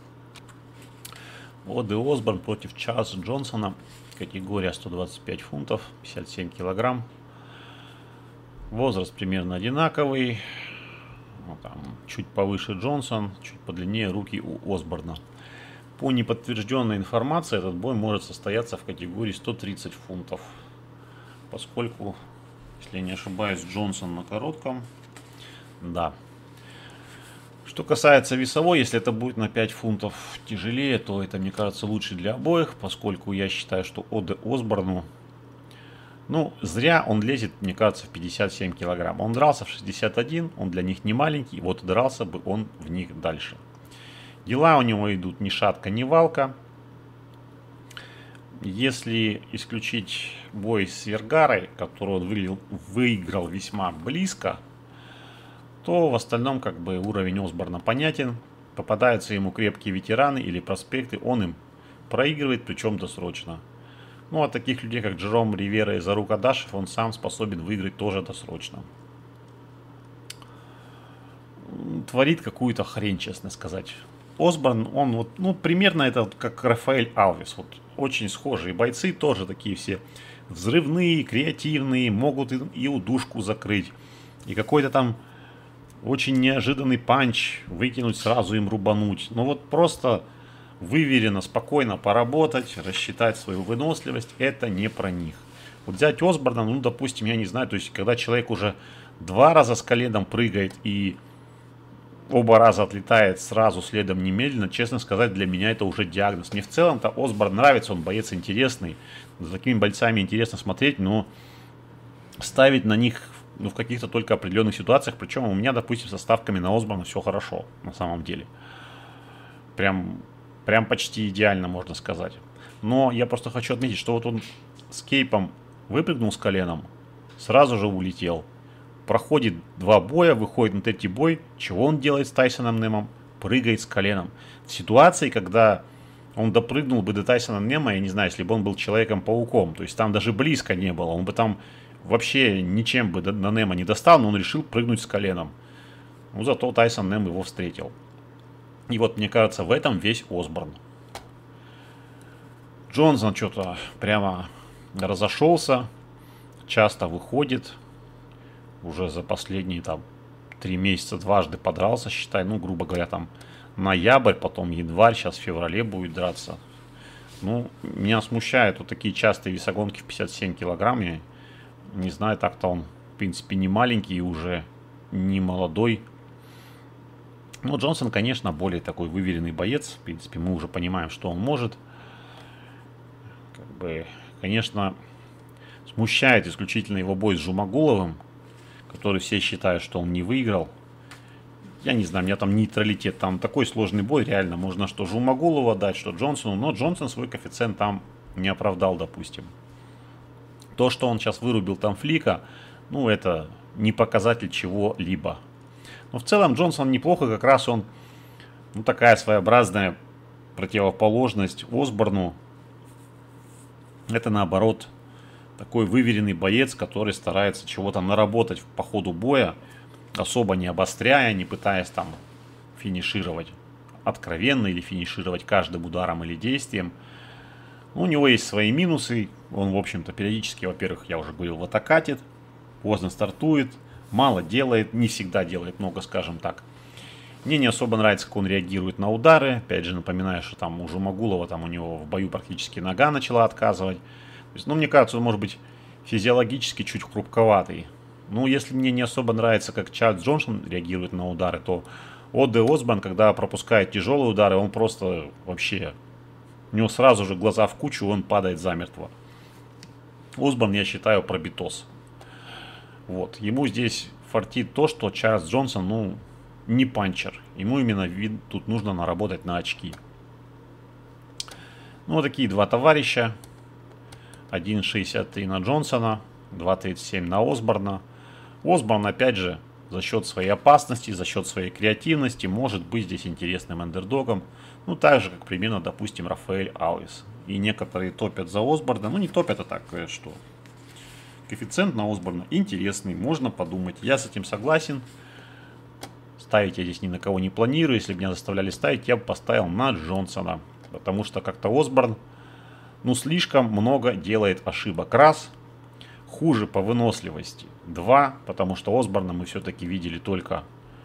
Оди Осборн против Чарльза Джонсона. Категория сто двадцать пять фунтов, пятьдесят семь килограмм. Возраст примерно одинаковый. Ну, там, чуть повыше Джонсон, чуть подлиннее руки у Осборна. По неподтвержденной информации, этот бой может состояться в категории сто тридцать фунтов. Поскольку, если я не ошибаюсь, Джонсон на коротком. Да. Что касается весовой, если это будет на пять фунтов тяжелее, то это, мне кажется, лучше для обоих, поскольку я считаю, что Оди Осборну, ну, зря он лезет, мне кажется, в пятьдесят семь килограмм. Он дрался в шестьдесят один, он для них не маленький, вот дрался бы он в них дальше. Дела у него идут ни шатка, ни валка. Если исключить бой с Вергарой, который он выиграл, выиграл весьма близко, то в остальном как бы уровень Осборна понятен. Попадаются ему крепкие ветераны или проспекты, он им проигрывает, причем досрочно. Ну, а таких людей, как Джером Ривера и Зарук Адашев, он сам способен выиграть тоже досрочно. Творит какую-то хрень, честно сказать. Осборн, он вот, ну, примерно это как Рафаэль Алвес. Вот, очень схожие бойцы, тоже такие все взрывные, креативные, могут и, и удушку закрыть. И какой-то там очень неожиданный панч выкинуть, сразу им рубануть. Но вот просто выверенно, спокойно поработать, рассчитать свою выносливость, это не про них. Вот взять Осборна, ну, допустим, я не знаю, то есть, когда человек уже два раза с коленом прыгает и оба раза отлетает сразу, следом, немедленно, честно сказать, для меня это уже диагноз. Мне в целом-то Осборн нравится, он боец интересный, за такими бойцами интересно смотреть, но ставить на них, ну, в каких-то только определенных ситуациях, причем у меня, допустим, со ставками на Осборна все хорошо, на самом деле. Прям... Прям почти идеально, можно сказать. Но я просто хочу отметить, что вот он с кейпом выпрыгнул с коленом, сразу же улетел. Проходит два боя, выходит на третий бой. Чего он делает с Тайсоном Немом? Прыгает с коленом. В ситуации, когда он допрыгнул бы до Тайсона Нема, я не знаю, если бы он был Человеком-пауком, то есть там даже близко не было, он бы там вообще ничем бы на Нема не достал, но он решил прыгнуть с коленом. Ну, зато Тайсон Нем его встретил. И вот, мне кажется, в этом весь Осборн. Джонсон что-то прямо разошелся. Часто выходит. Уже за последние там три месяца дважды подрался, считай. Ну, грубо говоря, там ноябрь, потом январь, сейчас в феврале будет драться. Ну, меня смущают вот такие частые весогонки в пятьдесят семь килограмм. Я не знаю, так-то он, в принципе, не маленький и уже не молодой. Но Джонсон, конечно, более такой выверенный боец. В принципе, мы уже понимаем, что он может. Как бы, конечно, смущает исключительно его бой с Жумагуловым, который все считают, что он не выиграл. Я не знаю, у меня там нейтралитет. Там такой сложный бой, реально. Можно что Жумагулову дать, что Джонсону. Но Джонсон свой коэффициент там не оправдал, допустим. То, что он сейчас вырубил там Флика, ну, это не показатель чего-либо. Но в целом Джонсон неплохо, как раз он, ну, такая своеобразная противоположность Осборну. Это наоборот такой выверенный боец, который старается чего-то наработать по ходу боя, особо не обостряя, не пытаясь там финишировать откровенно или финишировать каждым ударом или действием. У него есть свои минусы. Он, в общем-то, периодически, во-первых, я уже говорил, в атакатит, поздно стартует, мало делает, не всегда делает много, скажем так. Мне не особо нравится, как он реагирует на удары. Опять же, напоминаю, что там у Жумагулова там у него в бою практически нога начала отказывать. То есть, ну, мне кажется, он может быть физиологически чуть хрупковатый. Ну, если мне не особо нравится, как Чарльз Джонсон реагирует на удары, то О'Дэ Осборн, когда пропускает тяжелые удары, он просто вообще... У него сразу же глаза в кучу, он падает замертво. Осборн, я считаю, пробитос. Вот. Ему здесь фартит то, что Чарльз Джонсон, ну, не панчер. Ему именно вид, тут нужно наработать на очки. Ну, вот такие два товарища. один шестьдесят три на Джонсона, два тридцать семь на Осборна. Осборн, опять же, за счет своей опасности, за счет своей креативности, может быть здесь интересным андердогом. Ну, так же, как примерно, допустим, Рафаэль Алвис. И некоторые топят за Осборна. Ну, не топят, а так, что коэффициент на Осборна интересный, можно подумать. Я с этим согласен. Ставить я здесь ни на кого не планирую. Если бы меня заставляли ставить, я бы поставил на Джонсона. Потому что как-то Осборн, ну, слишком много делает ошибок. Раз. Хуже по выносливости. Два. Потому что Осборна мы все-таки видели только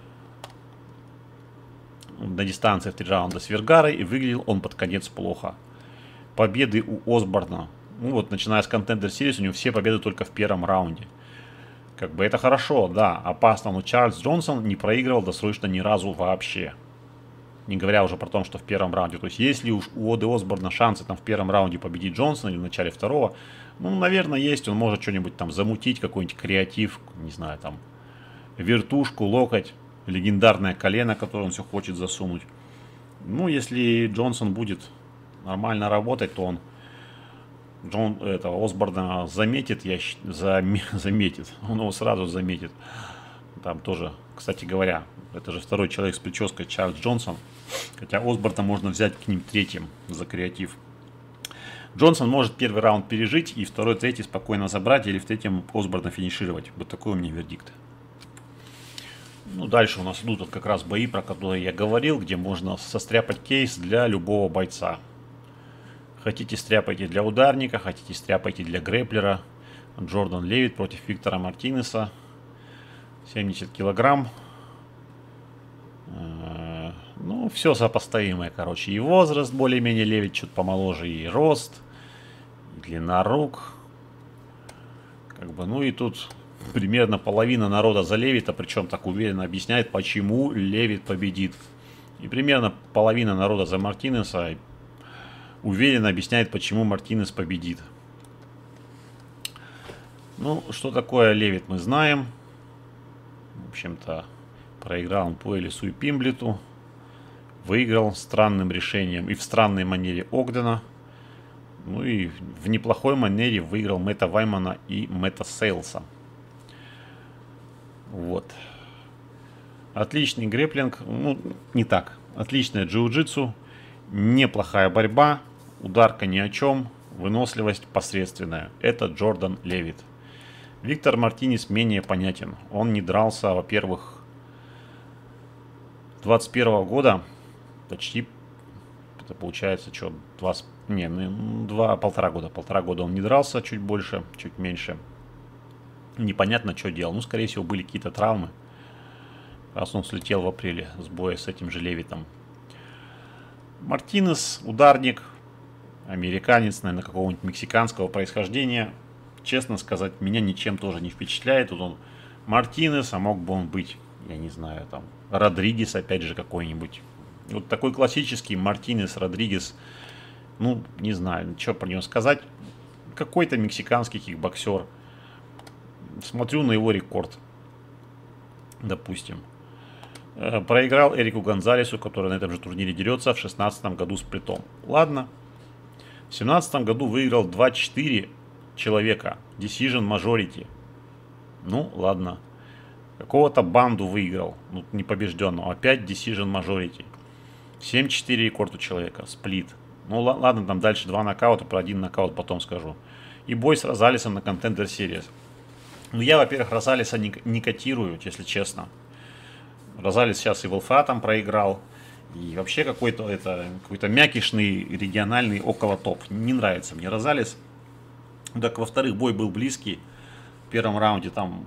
на дистанции в три раунда с Вергарой. И выглядел он под конец плохо. Победы у Осборна, ну вот начиная с Contender Series, у него все победы только в первом раунде. Как бы это хорошо, да, опасно, но Чарльз Джонсон не проигрывал досрочно ни разу вообще. Не говоря уже про то, что в первом раунде. То есть, если уж у О'Дэ Осборна шансы там в первом раунде победить Джонсона или в начале второго, ну, наверное, есть. Он может что-нибудь там замутить, какой-нибудь креатив, не знаю, там, вертушку, локоть, легендарное колено, которое он все хочет засунуть. Ну, если Джонсон будет нормально работать, то он Джон, этого Осборна заметит, я зам, заметит, он его сразу заметит. Там тоже, кстати говоря, это же второй человек с прической Чарльз Джонсон. Хотя Осборна можно взять к ним третьим за креатив. Джонсон может первый раунд пережить и второй, третий спокойно забрать, или в третьем Осборна финишировать. Вот такой у меня вердикт. Ну, дальше у нас идут вот как раз бои, про которые я говорил, где можно состряпать кейс для любого бойца. Хотите, стряпайте для ударника, хотите, стряпайте для грэплера. Джордан Левит против Виктора Мартинеса. семьдесят килограмм. Ну, все сопоставимое, короче. И возраст более-менее Левит чуть помоложе, и рост, и длина рук. Как бы, ну и тут примерно половина народа за Левита, причем так уверенно объясняет, почему Левит победит. И примерно половина народа за Мартинеса уверенно объясняет, почему Мартинес победит. Ну, что такое Левит, мы знаем. В общем-то, проиграл он по Элису и Пимблету. Выиграл странным решением и в странной манере Огдена. Ну и в неплохой манере выиграл Мэтта Ваймана и Мэтта Сейлса. Вот. Отличный грэпплинг. Ну, не так. Отличное джиу-джитсу. Неплохая борьба. Ударка ни о чем. Выносливость посредственная. Это Джордан Левит. Виктор Мартинес менее понятен. Он не дрался, во-первых, двадцать первого года. Почти, это получается, что, два, не, ну, два, полтора года. Полтора года он не дрался, чуть больше, чуть меньше. Непонятно, что делал. Ну, скорее всего, были какие-то травмы. Раз он слетел в апреле с боя с этим же Левитом. Мартинес, ударник, американец, наверное, какого-нибудь мексиканского происхождения. Честно сказать, меня ничем тоже не впечатляет. Тут он Мартинес, а мог бы он быть, я не знаю, там, Родригес, опять же, какой-нибудь. Вот такой классический Мартинес, Родригес. Ну, не знаю, что про него сказать. Какой-то мексиканский кикбоксер. Смотрю на его рекорд. Допустим. Проиграл Эрику Гонзалесу, который на этом же турнире дерется в шестнадцатом году с Плитом. Ладно. В семнадцатом году выиграл два-четыре человека. Decision Majority. Ну, ладно. Какого-то банду выиграл. Ну, непобежденного. Опять Decision Majority. семь-четыре рекорд у человека. Сплит. Ну, ладно, там дальше два нокаута. Про один нокаут потом скажу. И бой с Розалисом на Contender Series. Ну, я, во-первых, Розалиса не, не котирую, если честно. Розалис сейчас и в ЛФА там проиграл. И вообще какой-то это какой-то мякишный региональный около топ. Не нравится мне Розалис. Так, во-вторых, бой был близкий. В первом раунде там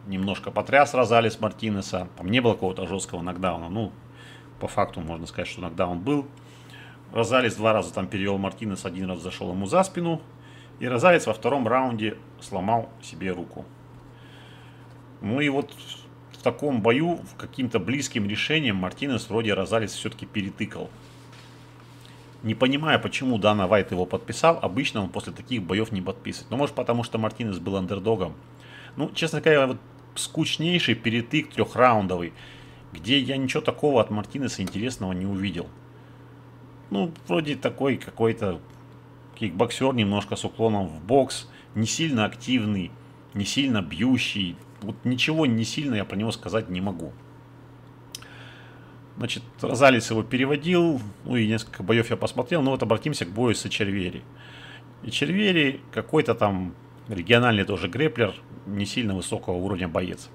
немножко потряс Розалес Мартинеса. Там не было какого-то жесткого нокдауна. Ну, по факту можно сказать, что нокдаун был. Розалес два раза там перевел Мартинес, один раз зашел ему за спину. И Розалес во втором раунде сломал себе руку. Ну и вот в таком бою, в каким-то близким решением, Мартинес вроде Розалес все-таки перетыкал. Не понимаю, почему Дана Вайт его подписал. Обычно он после таких боев не подписывает. Ну, может, потому что Мартинес был андердогом. Ну, честно говоря, вот скучнейший перетык трехраундовый, где я ничего такого от Мартинеса интересного не увидел. Ну, вроде такой какой-то кикбоксер, немножко с уклоном в бокс. Не сильно активный, не сильно бьющий. Вот ничего не сильно я про него сказать не могу. Значит, Розалес его переводил, ну и несколько боев я посмотрел, но вот обратимся к бою с Эчервери. Эчервери какой-то там региональный тоже грэплер, не сильно высокого уровня боец.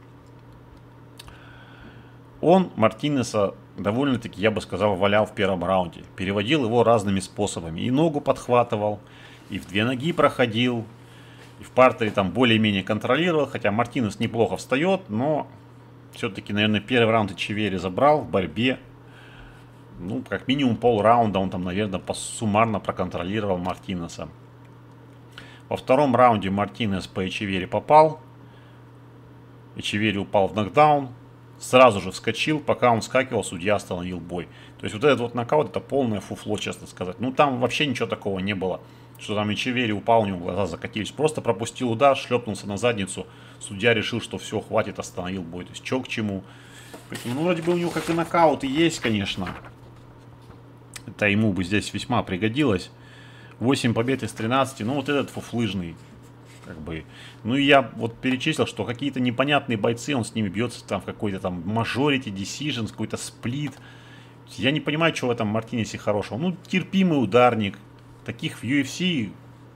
Он Мартинеса довольно-таки, я бы сказал, валял в первом раунде. Переводил его разными способами. И ногу подхватывал, и в две ноги проходил, и в партере там более-менее контролировал. Хотя Мартинес неплохо встает, но... Все-таки, наверное, первый раунд Эчервери забрал в борьбе. Ну, как минимум полраунда он там, наверное, суммарно проконтролировал Мартинеса. Во втором раунде Мартинес по Эчервери попал. Эчервери упал в нокдаун. Сразу же вскочил. Пока он вскакивал, судья остановил бой. То есть вот этот вот нокаут, это полное фуфло, честно сказать. Ну, там вообще ничего такого не было. Что там Эчервери упал, у него глаза закатились. Просто пропустил удар, шлепнулся на задницу. Судья решил, что все, хватит, остановил бой. То есть, что к чему. Поэтому, ну, вроде бы у него как и нокаут и есть, конечно. Это ему бы здесь весьма пригодилось. восемь побед из тринадцати. Ну, вот этот фуфлыжный. Как бы. Ну, и я вот перечислил, что какие-то непонятные бойцы, он с ними бьется там в какой-то там majority decision, какой-то сплит. Я не понимаю, что в этом Мартинесе хорошего. Ну, терпимый ударник. Таких в ю эф си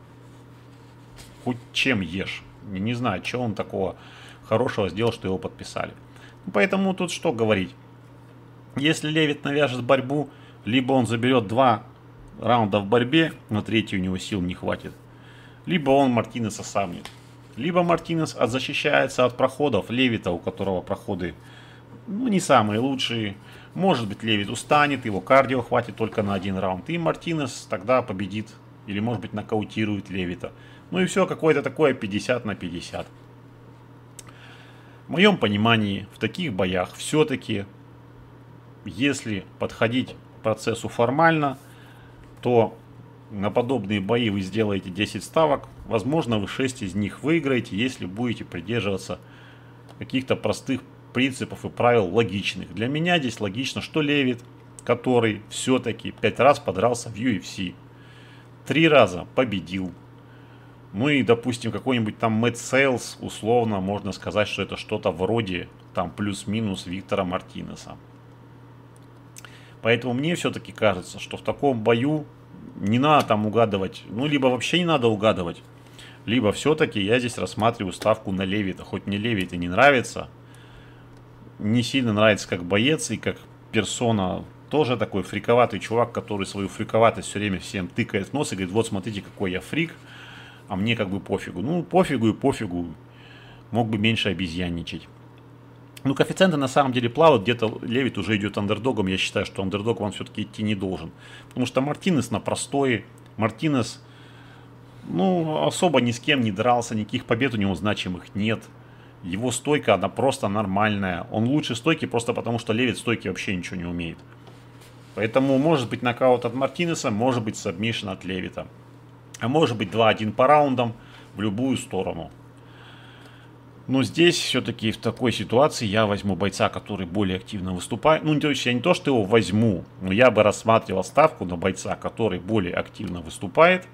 хоть чем ешь. Не, не знаю, что он такого хорошего сделал, что его подписали. Поэтому тут что говорить. Если Левит навяжет борьбу, либо он заберет два раунда в борьбе, но третий у него сил не хватит. Либо он Мартинеса самнит. Либо Мартинес защищается от проходов Левита, у которого проходы, ну, не самые лучшие. Может быть, Левит устанет, его кардио хватит только на один раунд. И Мартинес тогда победит. Или, может быть, нокаутирует Левита. Ну и все, какое-то такое пятьдесят на пятьдесят. В моем понимании, в таких боях все-таки, если подходить к процессу формально, то на подобные бои вы сделаете десять ставок. Возможно, вы шесть из них выиграете, если будете придерживаться каких-то простых принципов и правил логичных. Для меня здесь логично, что Левит, который все-таки пять раз подрался в ю эф си, три раза победил. Ну и, допустим, какой-нибудь там Мэтт Сейлс, условно, можно сказать, что это что-то вроде там плюс-минус Виктора Мартинеса. Поэтому мне все-таки кажется, что в таком бою не надо там угадывать, ну либо вообще не надо угадывать, либо все-таки я здесь рассматриваю ставку на Левита. Хоть мне Левит и не нравится, не сильно нравится как боец и как персона, тоже такой фриковатый чувак, который свою фриковатость все время всем тыкает в нос и говорит: вот смотрите, какой я фрик, а мне как бы пофигу. Ну, пофигу и пофигу, мог бы меньше обезьянничать. Ну, коэффициенты на самом деле плавают, где-то Левит уже идет андердогом, я считаю, что андердог он все-таки идти не должен. Потому что Мартинес на простое, Мартинес, ну, особо ни с кем не дрался, никаких побед у него значимых нет. Его стойка, она просто нормальная. Он лучше стойки просто потому, что Левит стойки вообще ничего не умеет. Поэтому может быть нокаут от Мартинеса, может быть сабмишн от Левита. А может быть два-один по раундам в любую сторону. Но здесь все-таки в такой ситуации я возьму бойца, который более активно выступает. Ну, то есть я не то, что его возьму, но я бы рассматривал ставку на бойца, который более активно выступает.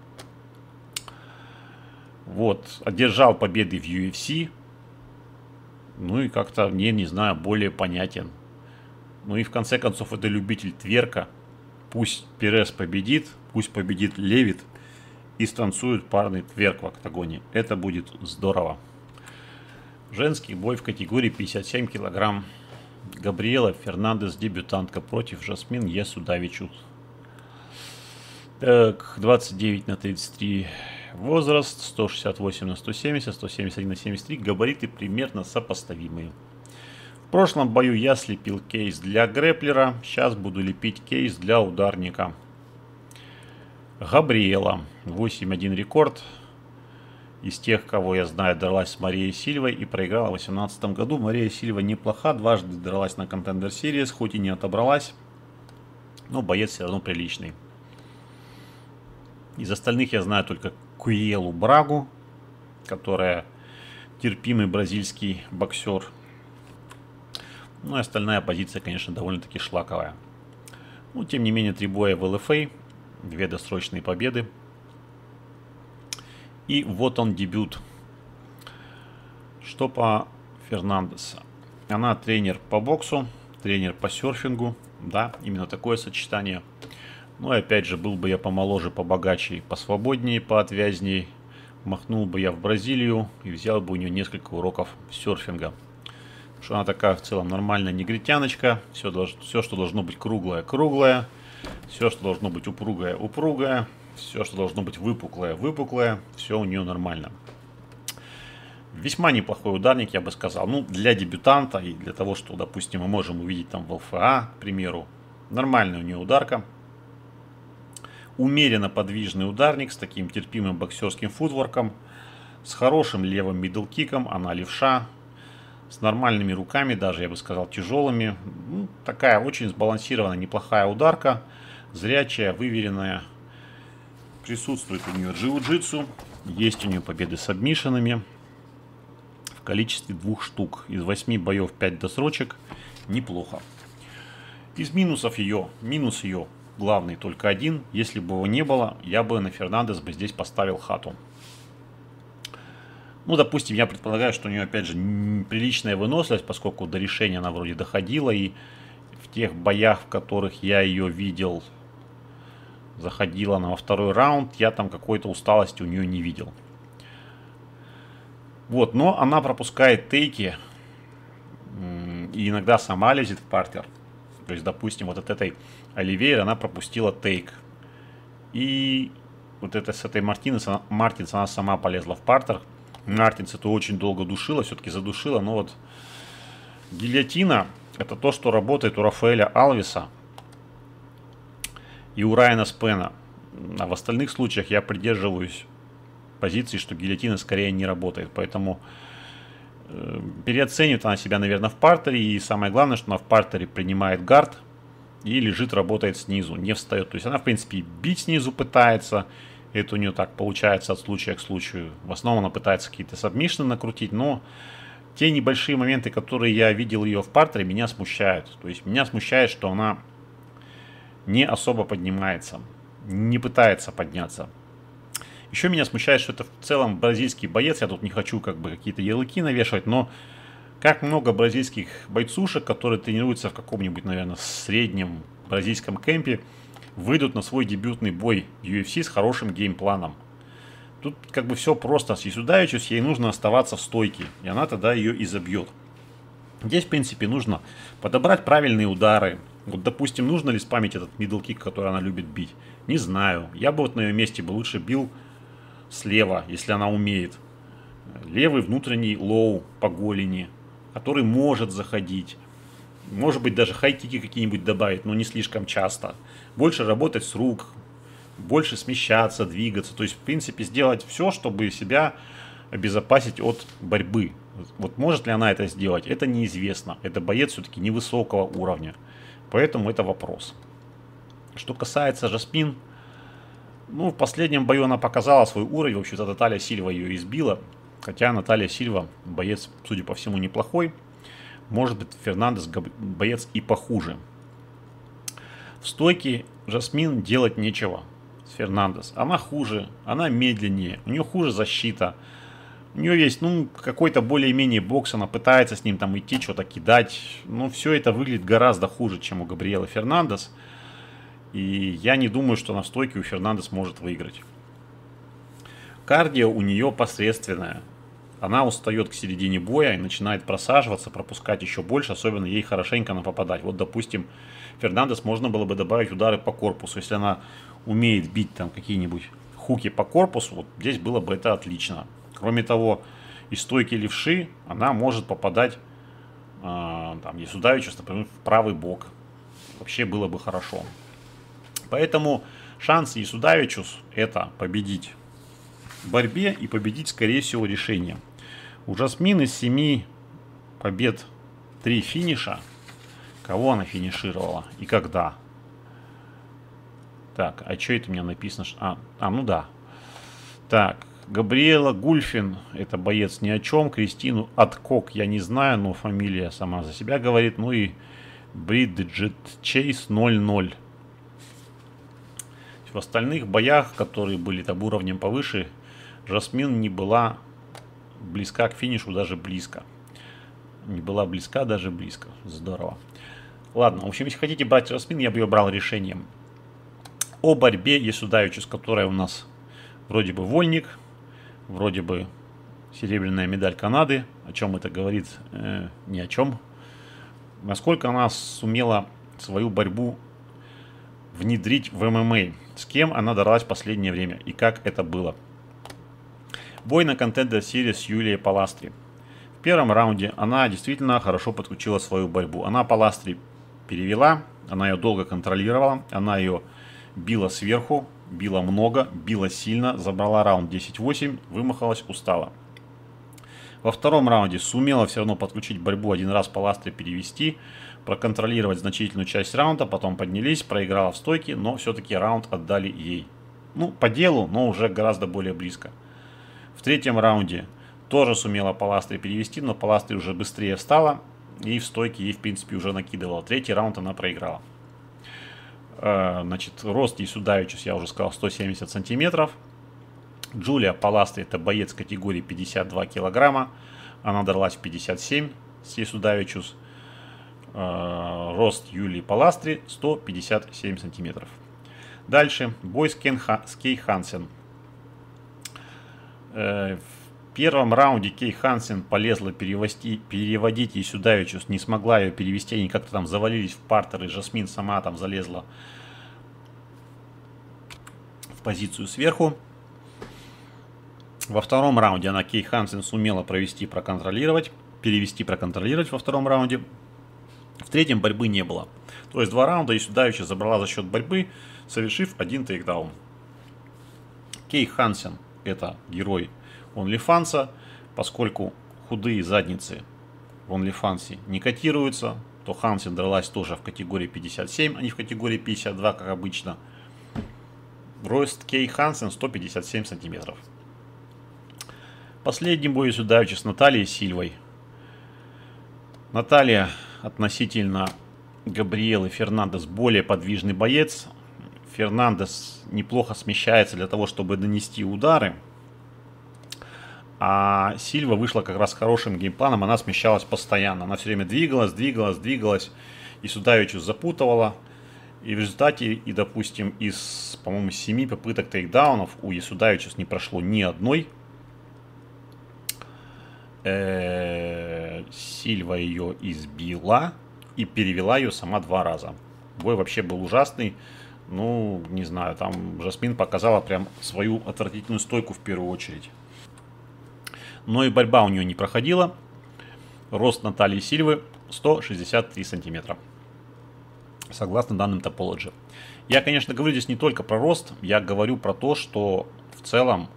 Вот, одержал победы в ю эф си. Ну и как-то мне, не знаю, более понятен. Ну и в конце концов это любитель тверка. Пусть Перес победит, пусть победит Левит и станцует парный тверк в октагоне. Это будет здорово. Женский бой в категории пятьдесят семь килограмм. Габриэла Фернандес, дебютантка, против Жасмин Есудавичус. Так, двадцать девять на тридцать три. возраст сто шестьдесят восемь на сто семьдесят, сто семьдесят один на семьдесят три, габариты примерно сопоставимые. В прошлом бою я слепил кейс для грэплера, сейчас буду лепить кейс для ударника. Габриэла, восемь один рекорд. Из тех, кого я знаю, дралась с Марией Сильвой и проиграла в две тысячи восемнадцатом году. Мария Сильва неплоха, дважды дралась на Contender Series, хоть и не отобралась, но боец все равно приличный. Из остальных я знаю только Куиелу Брагу, которая терпимый бразильский боксер. Ну и остальная позиция, конечно, довольно-таки шлаковая. Но, тем не менее, три боя в эл эф эй, две досрочные победы. И вот он дебют. Что по Фернандесу? Она тренер по боксу, тренер по серфингу. Да, именно такое сочетание. Ну и опять же, был бы я помоложе, побогаче, посвободнее, поотвязнее, махнул бы я в Бразилию и взял бы у нее несколько уроков серфинга. Потому что она такая в целом нормальная негритяночка. Все, долж... все что должно быть круглое, круглое. Все, что должно быть упругое, упругое. Все, что должно быть выпуклое, выпуклое, все у нее нормально. Весьма неплохой ударник, я бы сказал. Ну, для дебютанта и для того, что, допустим, мы можем увидеть там в эл эф а, к примеру. Нормальная у нее ударка. Умеренно подвижный ударник с таким терпимым боксерским футворком. С хорошим левым мидл-киком, она левша. С нормальными руками, даже, я бы сказал, тяжелыми. Ну, такая очень сбалансированная, неплохая ударка. Зрячая, выверенная. Присутствует у нее джиу-джитсу, есть у нее победы с обмишенами в количестве двух штук. Из восьми боев пять досрочек, неплохо. Из минусов ее, минус ее главный только один. Если бы его не было, я бы на Фернандес бы здесь поставил хату. Ну, допустим, я предполагаю, что у нее опять же приличная выносливость, поскольку до решения она вроде доходила. И в тех боях, в которых я ее видел, заходила она во второй раунд, я там какой-то усталости у нее не видел. Вот, но она пропускает тейки и иногда сама лезет в партер. То есть, допустим, вот от этой Оливейры она пропустила тейк. И вот это с этой Мартинес, Мартинс она сама полезла в партер. Мартинс это очень долго душила, все-таки задушила, но вот гильотина это то, что работает у Рафаэля Алвеса и у Райана Спена. А в остальных случаях я придерживаюсь позиции, что гильотина скорее не работает. Поэтому э, переоценивает она себя, наверное, в партере. И самое главное, что она в партере принимает гард и лежит, работает снизу, не встает. То есть она, в принципе, бить снизу пытается. Это у нее так получается от случая к случаю. В основном она пытается какие-то сабмишны накрутить. Но те небольшие моменты, которые я видел ее в партере, меня смущают. То есть меня смущает, что она не особо поднимается, не пытается подняться. Еще меня смущает, что это в целом бразильский боец. Я тут не хочу как бы какие-то ярлыки навешивать, но как много бразильских бойцушек, которые тренируются в каком-нибудь, наверное, среднем бразильском кемпе, выйдут на свой дебютный бой в ю эф си с хорошим геймпланом. Тут как бы все просто. С Ясудавичус ей нужно оставаться в стойке, и она тогда ее и забьет. Здесь, в принципе, нужно подобрать правильные удары. Вот, допустим, нужно ли спамить этот middle kick, который она любит бить? Не знаю. Я бы вот на ее месте бы лучше бил слева, если она умеет. Левый внутренний лоу по голени, который может заходить. Может быть, даже хай-кики какие-нибудь добавить, но не слишком часто. Больше работать с рук, больше смещаться, двигаться. То есть, в принципе, сделать все, чтобы себя обезопасить от борьбы. Вот может ли она это сделать, это неизвестно. Это боец все-таки невысокого уровня. Поэтому это вопрос. Что касается Жасмин, ну, в последнем бою она показала свой уровень. В общем-то, Наталья Сильва ее избила. Хотя Наталья Сильва боец, судя по всему, неплохой. Может быть, Фернандес боец и похуже. В стойке Жасмин делать нечего с Фернандес. Она хуже, она медленнее, у нее хуже защита. У нее есть, ну, какой-то более-менее бокс, она пытается с ним там идти, что-то кидать. Но все это выглядит гораздо хуже, чем у Габриэлы Фернандес. И я не думаю, что на стойке у Фернандес может выиграть. Кардио у нее посредственное. Она устает к середине боя и начинает просаживаться, пропускать еще больше, особенно ей хорошенько на попадать. Вот, допустим, Фернандес можно было бы добавить удары по корпусу, если она умеет бить там какие-нибудь хуки по корпусу, вот здесь было бы это отлично. Кроме того, из стойки левши она может попадать, э, там, Ясудавичус, например, в правый бок. Вообще было бы хорошо. Поэтому шанс Ясудавичус это победить в борьбе и победить, скорее всего, решением. У Жасмин из семи побед три финиша. Кого она финишировала и когда? Так, а что это у меня написано? А, а, ну да. Так, Габриэла Гульфин, это боец ни о чем. Кристину Адкок я не знаю, но фамилия сама за себя говорит. Ну и Бриджит Чейз ноль ноль. В остальных боях, которые были там уровнем повыше, Жасмин не была близка к финишу, даже близко. Не была близка, даже близко. Здорово. Ладно, в общем, если хотите брать Жасмин, я бы ее брал решением. О борьбе Ясудавичус, которая у нас вроде бы вольник, вроде бы серебряная медаль Канады. О чем это говорит? Э, ни о чем. Насколько она сумела свою борьбу внедрить в эм эм а. С кем она дралась в последнее время и как это было. Бой на Contender Series с Юлией Поластри. В первом раунде она действительно хорошо подключила свою борьбу. Она Поластри перевела, она ее долго контролировала, она ее била сверху, била много, била сильно, забрала раунд десять восемь, вымахалась, устала. Во втором раунде сумела все равно подключить борьбу, один раз Поластри перевести, проконтролировать значительную часть раунда, потом поднялись, проиграла в стойке, но все-таки раунд отдали ей. Ну, по делу, но уже гораздо более близко. В третьем раунде тоже сумела Поластри перевести, но Поластри уже быстрее встала и в стойке ей, в принципе, уже накидывала. Третий раунд она проиграла. Значит, рост Ясудавичус, я уже сказал, сто семьдесят сантиметров. Джулия Поластри это боец категории пятьдесят два килограмма. Она дралась в пятьдесят семь с Ясудавичус. Рост Юлии Поластри сто пятьдесят семь сантиметров. Дальше бой с, Кен Ха, с Кей Хансен. В первом раунде Кей Хансен полезла перевести, переводить Ясудавичус, не смогла ее перевести, они как-то там завалились в партер, и Жасмин сама там залезла в позицию сверху. Во втором раунде она Кей Хансен сумела провести, проконтролировать, перевести, проконтролировать во втором раунде. В третьем борьбы не было. То есть два раунда Ясудавичус забрала за счет борьбы, совершив один тейкдаун. Кей Хансен это герой OnlyFans, поскольку худые задницы в OnlyFans не котируются, то Хансен дралась тоже в категории пятьдесят семь, а не в категории пятьдесят два, как обычно. Рост Кей Хансен сто пятьдесят семь сантиметров. Последний бой Ясудавичус с Натальей Сильвой. Наталья относительно Габриэлы Фернандес более подвижный боец. Фернандес неплохо смещается для того, чтобы нанести удары. А Сильва вышла как раз с хорошим геймпланом, она смещалась постоянно. Она все время двигалась, двигалась, двигалась. И Ясудавичус запутывала. И в результате, и допустим, из, по-моему, семи попыток тейкдаунов у Ясудавичус не прошло ни одной. Сильва ее избила и перевела ее сама два раза. Бой вообще был ужасный. Ну, не знаю, там Жасмин показала прям свою отвратительную стойку в первую очередь. Но и борьба у нее не проходила. Рост Натальи Сильвы сто шестьдесят три сантиметра. Согласно данным Topology. Я, конечно, говорю здесь не только про рост. Я говорю про то, что в целом...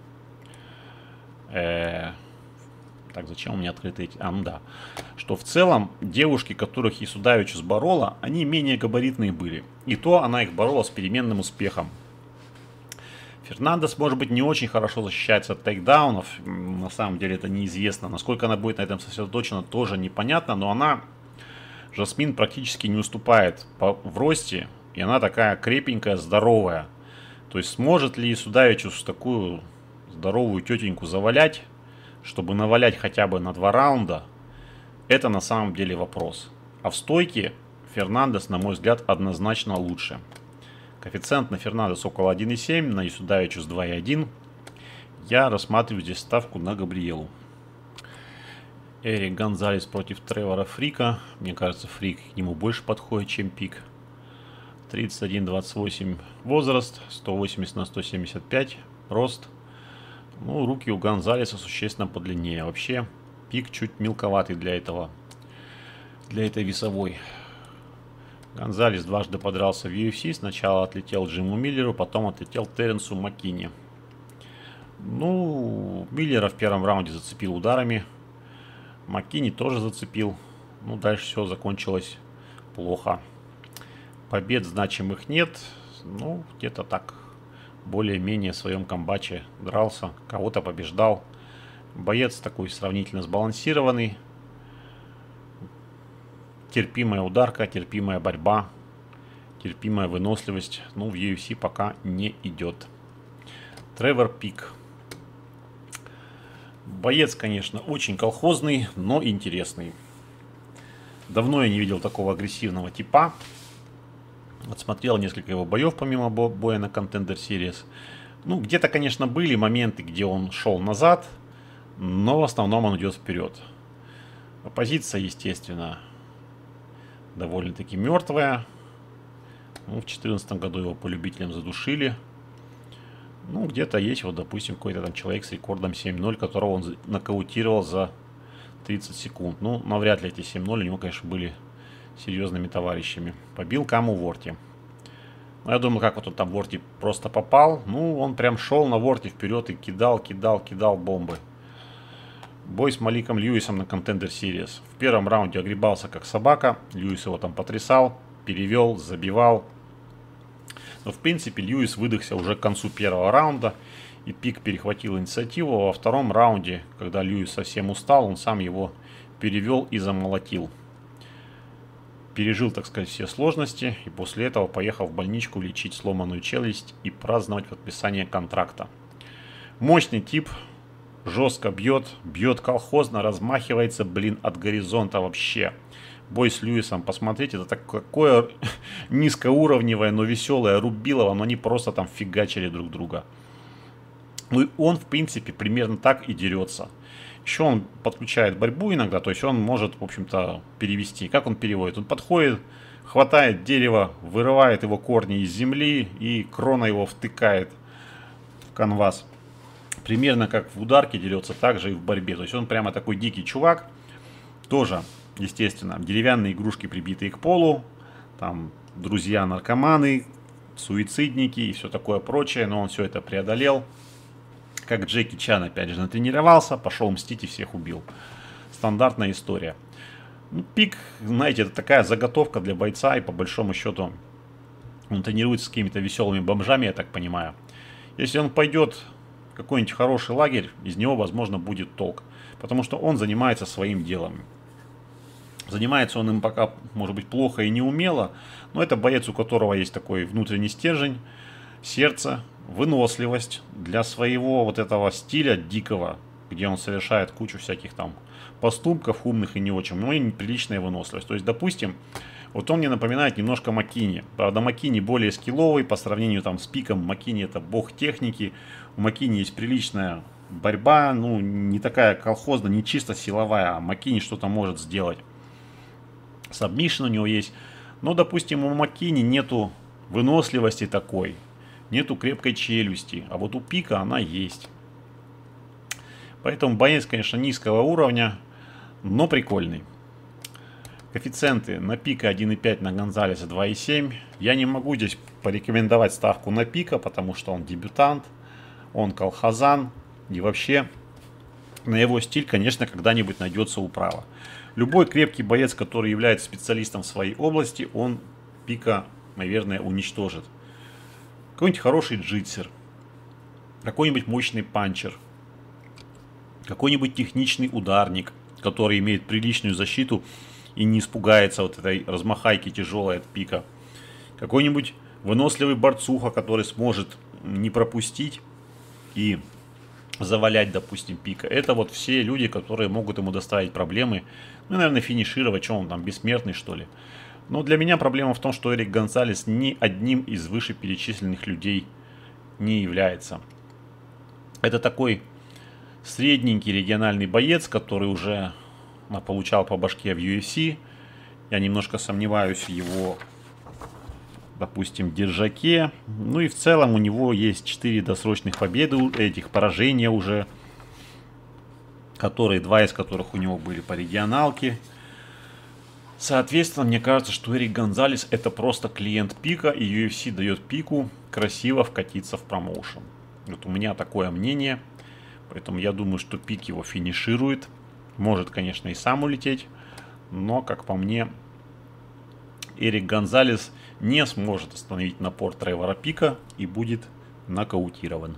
Э Так, зачем у меня открыты эти... А, ну да. Что в целом девушки, которых Ясудавичус борола, они менее габаритные были. И то она их борола с переменным успехом. Фернандес, может быть, не очень хорошо защищается от тейкдаунов. На самом деле это неизвестно. Насколько она будет на этом сосредоточена, тоже непонятно. Но она, Жасмин, практически не уступает по, в росте. И она такая крепенькая, здоровая. То есть сможет ли Ясудавичус такую здоровую тетеньку завалять, чтобы навалять хотя бы на два раунда, это на самом деле вопрос. А в стойке Фернандес, на мой взгляд, однозначно лучше. Коэффициент на Фернандес около один и семь, на Ясудавичус два и один. Я рассматриваю здесь ставку на Габриэлу. Эрик Гонзалес против Тревора Фрика. Мне кажется, Фрик к нему больше подходит, чем Пик. тридцать один двадцать восемь возраст, сто восемьдесят на сто семьдесят пять рост. Ну, руки у Гонзалеса существенно подлиннее. Вообще, пик чуть мелковатый для этого, для этой весовой. Гонзалес дважды подрался в ю эф си. Сначала отлетел Джиму Миллеру, потом отлетел Теренсу Маккини. Ну, Миллера в первом раунде зацепил ударами. Маккини тоже зацепил. Ну, дальше все закончилось плохо. Побед значимых нет. Ну, где-то так. Более-менее в своем комбате дрался. Кого-то побеждал. Боец такой сравнительно сбалансированный. Терпимая ударка, терпимая борьба. Терпимая выносливость. Ну, в ю эф си пока не идет. Тревор Пик. Боец, конечно, очень колхозный, но интересный. Давно я не видел такого агрессивного типа. Отсмотрел несколько его боев, помимо боя на Contender Series. Ну, где-то, конечно, были моменты, где он шел назад, но в основном он идет вперед. Оппозиция, естественно, довольно-таки мертвая. Ну, в две тысячи четырнадцатом году его по любителям задушили. Ну, где-то есть, вот, допустим, какой-то там человек с рекордом семь ноль, которого он нокаутировал за тридцать секунд. Ну, навряд ли эти семь ноль у него, конечно, были серьезными товарищами. Побил Каму Ворти. Ну, я думаю, как вот он там в Ворти просто попал. Ну, он прям шел на Ворти вперед и кидал, кидал, кидал бомбы. Бой с Маликом Льюисом на Contender Series. В первом раунде огребался как собака. Льюис его там потрясал, перевел, забивал. Но, в принципе, Льюис выдохся уже к концу первого раунда. И Пик перехватил инициативу. Во втором раунде, когда Льюис совсем устал, он сам его перевел и замолотил. Пережил, так сказать, все сложности. И после этого поехал в больничку лечить сломанную челюсть и праздновать подписание контракта. Мощный тип. Жестко бьет. Бьет колхозно, размахивается, блин, от горизонта вообще. Бой с Льюисом, посмотрите, это такое низкоуровневое, но веселое рубилово, но они просто там фигачили друг друга. Ну и он, в принципе, примерно так и дерется. Еще он подключает борьбу иногда, то есть он может, в общем-то, перевести. Как он переводит? Он подходит, хватает дерево, вырывает его корни из земли и крона его втыкает в канвас. Примерно как в ударке дерется, так же и в борьбе. То есть он прямо такой дикий чувак. Тоже, естественно, деревянные игрушки, прибитые к полу. Там друзья-наркоманы, суицидники и все такое прочее. Но он все это преодолел. Как Джеки Чан, опять же, натренировался, пошел мстить и всех убил. Стандартная история. Ну, Пик, знаете, это такая заготовка для бойца. И по большому счету он тренируется с какими-то веселыми бомжами, я так понимаю. Если он пойдет в какой-нибудь хороший лагерь, из него, возможно, будет толк. Потому что он занимается своим делом. Занимается он им пока, может быть, плохо и неумело. Но это боец, у которого есть такой внутренний стержень, сердце, выносливость для своего вот этого стиля дикого, где он совершает кучу всяких там поступков умных и не очень. Ну и неприличная выносливость. То есть, допустим, вот он мне напоминает немножко Маккини. Правда, Маккини более скилловый по сравнению там с Пиком. Маккини это бог техники. У Маккини есть приличная борьба, ну не такая колхозная, не чисто силовая, а Маккини что-то может сделать. Сабмишн у него есть. Но, допустим, у Маккини нету выносливости такой. Нету крепкой челюсти. А вот у Пика она есть. Поэтому боец, конечно, низкого уровня, но прикольный. Коэффициенты на Пика один и пять, на Гонзалеса два и семь. Я не могу здесь порекомендовать ставку на Пика, потому что он дебютант. Он колхозан. И вообще на его стиль, конечно, когда-нибудь найдется управа. Любой крепкий боец, который является специалистом в своей области, он Пика, наверное, уничтожит. Какой-нибудь хороший джитсер, какой-нибудь мощный панчер, какой-нибудь техничный ударник, который имеет приличную защиту и не испугается вот этой размахайки тяжелой от Пика. Какой-нибудь выносливый борцуха, который сможет не пропустить и завалять, допустим, Пика. Это вот все люди, которые могут ему доставить проблемы. Ну, наверное, финишировать, что он там, бессмертный, что ли. Но для меня проблема в том, что Эрик Гонсалес ни одним из вышеперечисленных людей не является. Это такой средненький региональный боец, который уже получал по башке в ю эф си. Я немножко сомневаюсь в его допустим, держаке. Ну и в целом у него есть четыре досрочных победы, этих поражения уже, которые, два из которых у него были по регионалке. Соответственно, мне кажется, что Эрик Гонзалес это просто клиент пика, и ю эф си дает пику красиво вкатиться в промоушен. Вот у меня такое мнение, поэтому я думаю, что пик его финиширует. Может, конечно, и сам улететь, но, как по мне, Эрик Гонзалес не сможет остановить напор Тревора Пика и будет нокаутирован.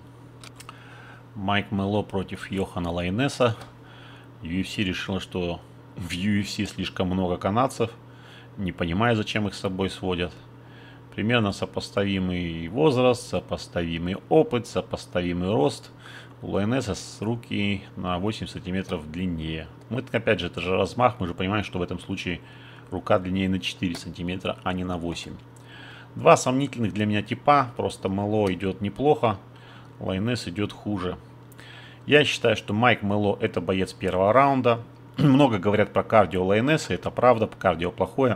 Майк Мелло против Йохана Лайнеса. ю эф си решила, что в ю эф си слишком много канадцев, не понимая, зачем их с собой сводят. Примерно сопоставимый возраст, сопоставимый опыт, сопоставимый рост. У Лайнеса с руки на восемь сантиметров длиннее. Ну, это, опять же, это же размах, мы же понимаем, что в этом случае рука длиннее на четыре сантиметра, а не на восемь. Два сомнительных для меня типа, просто Мелло идет неплохо, Лайнес идет хуже. Я считаю, что Майк Мелло это боец первого раунда. Много говорят про кардио Лайнеса, это правда, кардио плохое.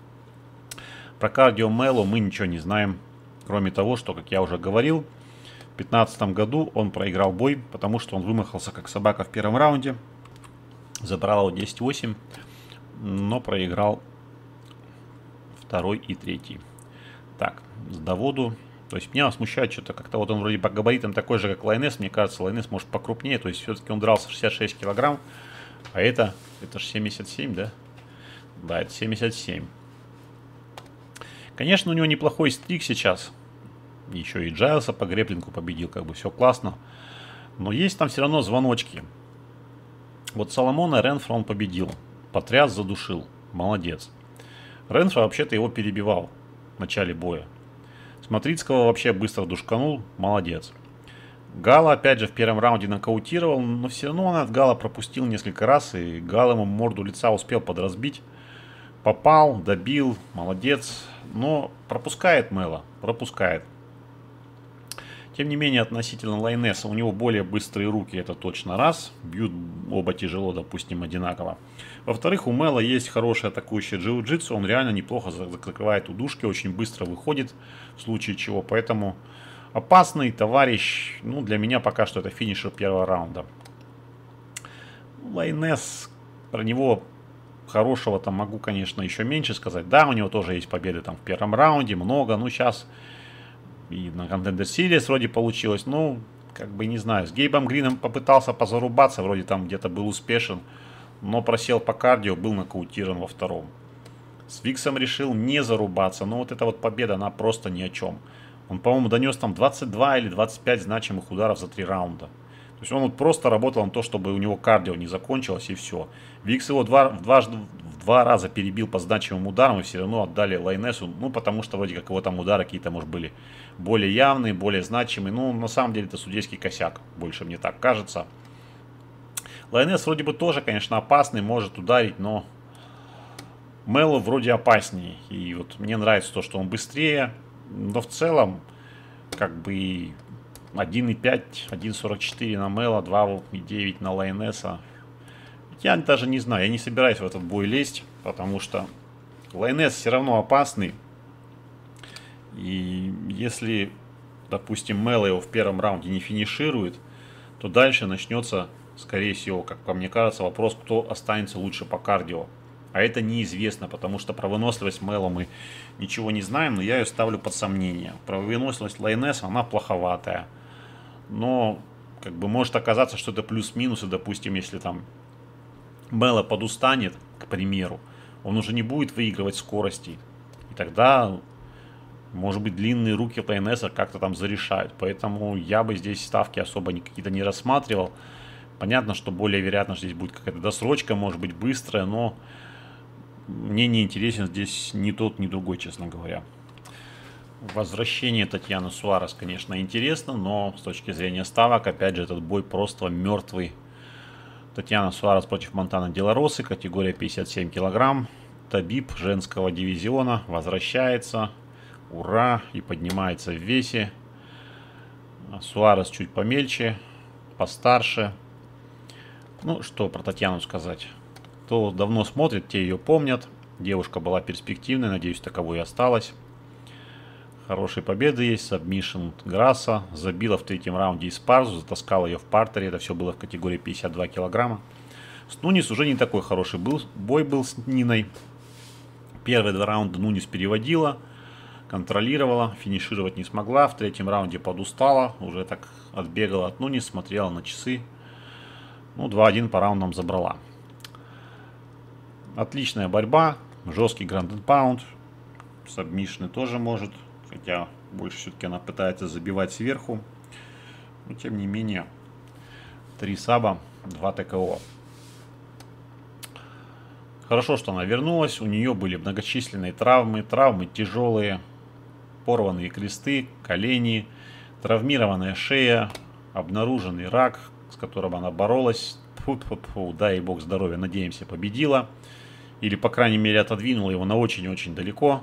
Про кардио Мелло мы ничего не знаем, кроме того, что, как я уже говорил, в две тысячи пятнадцатом году он проиграл бой, потому что он вымахался как собака в первом раунде, забрал его десять восемь, но проиграл второй и третий. Так, с доводу. То есть меня смущает что-то, как-то вот он вроде по габаритам такой же, как Лайнес. Мне кажется, Лайнес может покрупнее, то есть все-таки он дрался шестьдесят шесть килограмм. А это, это же семьдесят семь, да? Да, это семьдесят семь. Конечно, у него неплохой стрик сейчас. Еще и Джайлса по греплингу победил, как бы все классно. Но есть там все равно звоночки. Вот Соломона Ренфро он победил. Потряс, задушил. Молодец. Ренфро вообще-то его перебивал в начале боя. Смотрицкого вообще быстро душканул. Молодец. Гала, опять же, в первом раунде нокаутировал, но все равно он от Гала пропустил несколько раз, и Гал ему морду лица успел подразбить. Попал, добил, молодец, но пропускает Мелло, пропускает. Тем не менее, относительно Лайнеса, у него более быстрые руки, это точно раз. Бьют оба тяжело, допустим, одинаково. Во-вторых, у Мелло есть хороший атакующий джиу-джитсу, он реально неплохо закрывает удушки, очень быстро выходит, в случае чего, поэтому... Опасный товарищ, ну, для меня пока что это финишер первого раунда. Лайнес, про него хорошего-то могу, конечно, еще меньше сказать. Да, у него тоже есть победы там в первом раунде, много, ну, сейчас и на Contender Series вроде получилось. Ну, как бы, не знаю, с Гейбом Грином попытался позарубаться, вроде там где-то был успешен, но просел по кардио, был нокаутирован во втором. С Виксом решил не зарубаться, но вот эта вот победа, она просто ни о чем. Он, по-моему, донес там двадцать два или двадцать пять значимых ударов за три раунда. То есть он вот просто работал на то, чтобы у него кардио не закончилось, и все. Викс его два, в, два, в два раза перебил по значимым ударам, и все равно отдали Лайнесу. Ну, потому что вроде как его там удары какие-то, может, были более явные, более значимые. Ну, на самом деле, это судейский косяк. Больше мне так кажется. Лайнес вроде бы тоже, конечно, опасный, может ударить, но Мелло вроде опаснее. И вот мне нравится то, что он быстрее. Но в целом, как бы один и пять, один сорок четыре на Мелло, два и девять на Лайнеса. Я даже не знаю, я не собираюсь в этот бой лезть, потому что Лайнес все равно опасный. И если, допустим, Мелло его в первом раунде не финиширует, то дальше начнется, скорее всего, как по мне кажется, вопрос, кто останется лучше по кардио. А это неизвестно, потому что про выносливость Мелло мы ничего не знаем, но я ее ставлю под сомнение. Про выносливость Лайнеса, она плоховатая. Но как бы может оказаться, что это плюс-минус, и, допустим, если там Мелло подустанет, к примеру, он уже не будет выигрывать скорости. И тогда, может быть, длинные руки Лайнеса как-то там зарешают. Поэтому я бы здесь ставки особо какие-то не рассматривал. Понятно, что более вероятно, что здесь будет какая-то досрочка, может быть, быстрая, но... Мне не интересен здесь ни тот, ни другой, честно говоря. Возвращение Татьяны Суарес, конечно, интересно, но с точки зрения ставок, опять же, этот бой просто мертвый. Татьяна Суарес против Монтана Деларосы, категория пятьдесят семь килограмм. Табиб женского дивизиона возвращается. Ура! И поднимается в весе. Суарес чуть помельче, постарше. Ну, что про Татьяну сказать? Кто давно смотрит, те ее помнят. Девушка была перспективной, надеюсь, таковой и осталась. хорошие победы есть. Сабмишн Грасса. Забила в третьем раунде Испарзу, затаскала ее в партере. Это все было в категории пятьдесят два килограмма. С Нунис уже не такой хороший был. Бой был с Ниной. Первые два раунда Нунис переводила, контролировала, финишировать не смогла. В третьем раунде подустала, уже так отбегала от Нунис, смотрела на часы. Ну, два-один по раундам забрала. Отличная борьба, жесткий гранд-энд-паунд. Сабмишны тоже может, хотя больше все-таки она пытается забивать сверху. Но тем не менее, три саба, два ТКО. Хорошо, что она вернулась, у нее были многочисленные травмы, травмы тяжелые, порванные кресты, колени, травмированная шея, обнаруженный рак, с которым она боролась. Фу-фу-фу, дай бог здоровья, надеемся, победила. Или, по крайней мере, отодвинула его на очень-очень далеко.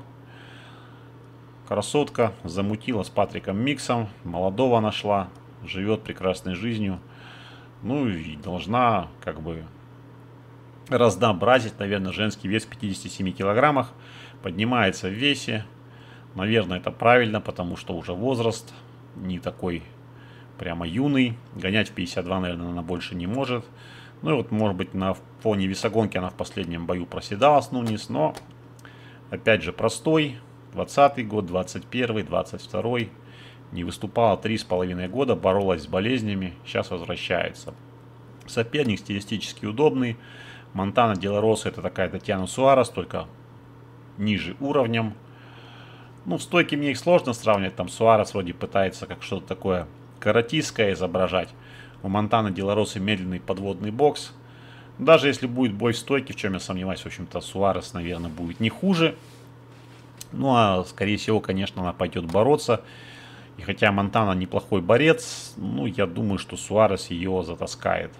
Красотка, замутила с Патриком Миксом, молодого нашла, живет прекрасной жизнью. Ну и должна, как бы, разнообразить, наверное, женский вес в пятидесяти семи килограммах. Поднимается в весе. Наверное, это правильно, потому что уже возраст не такой прямо юный. Гонять в пятьдесят два, наверное, она больше не может. Ну и вот, может быть, на фоне весогонки она в последнем бою проседала с Нунис. Но, опять же, простой. двадцатый год, двадцать первый, двадцать второй. Не выступала три с половиной года, боролась с болезнями. Сейчас возвращается. Соперник стилистически удобный. Монтана Де Ла Роса — это такая Татьяна Суарес, только ниже уровнем. Ну, в стойке мне их сложно сравнивать. Там Суарес вроде пытается как что-то такое каратистское изображать. У Монтана Де Ла Росы медленный подводный бокс. Даже если будет бой в стойке, в чем я сомневаюсь, в общем-то, Суарес, наверное, будет не хуже. Ну, а, скорее всего, конечно, она пойдет бороться. И хотя Монтана неплохой борец, ну, я думаю, что Суарес ее затаскает.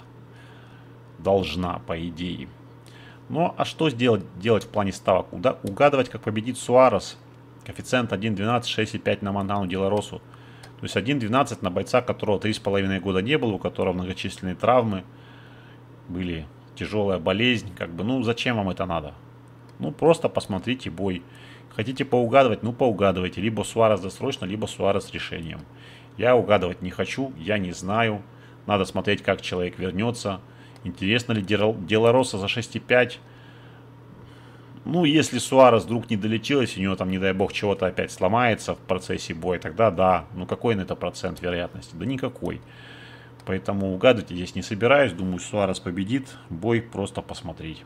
Должна, по идее. Ну, а что сделать, делать в плане ставок? Угадывать, как победит Суарес. Коэффициент один двенадцать, шесть и пять на Монтану Де Ла Росу. То есть один двенадцать на бойца, которого три с половиной года не было, у которого многочисленные травмы, были тяжелая болезнь. Как бы, ну, зачем вам это надо? Ну, просто посмотрите бой. Хотите поугадывать? Ну, поугадывайте. Либо Суарес досрочно, либо Суарес с решением. Я угадывать не хочу, я не знаю. Надо смотреть, как человек вернется. Интересно ли Де Ла Роса за шесть и пять? Ну, если Суарес вдруг не долечилась, у него там, не дай бог, чего-то опять сломается в процессе боя, тогда да. Ну, какой на это процент вероятности? Да никакой. Поэтому угадывать я здесь не собираюсь. Думаю, Суарес победит. Бой просто посмотреть.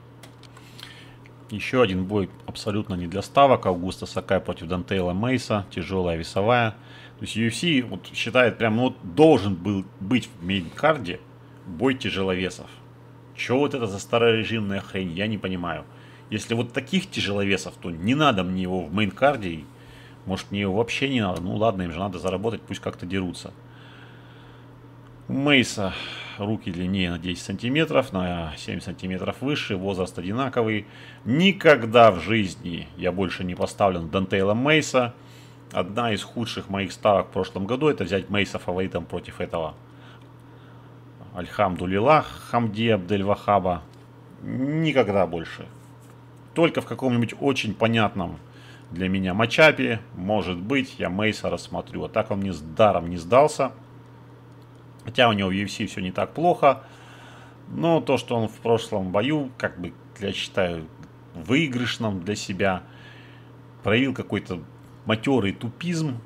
Еще один бой абсолютно не для ставок. Аугусто Сакай против Дантейла Мейса. Тяжелая весовая. То есть ю эф си вот считает, прям, ну, вот должен был быть в мейн-карде бой тяжеловесов. Че вот это за старорежимная хрень, я не понимаю. Если вот таких тяжеловесов, то не надо мне его в мейн-карде. Может, мне его вообще не надо. Ну ладно, им же надо заработать, пусть как-то дерутся. У Мейса руки длиннее на десять сантиметров, на семь сантиметров выше, возраст одинаковый. Никогда в жизни я больше не поставлен Дантейла Мейса. Одна из худших моих ставок в прошлом году — это взять Мейса фаворитом против этого Альхамдулилlah Хамди Абдель-Вахаба. Никогда больше. Только в каком-нибудь очень понятном для меня матчапе, может быть, я Мейса рассмотрю. А так он мне с даром не сдался. Хотя у него в ю эф си все не так плохо. Но то, что он в прошлом бою, как бы, я считаю, выигрышным для себя, проявил какой-то матерый тупизм.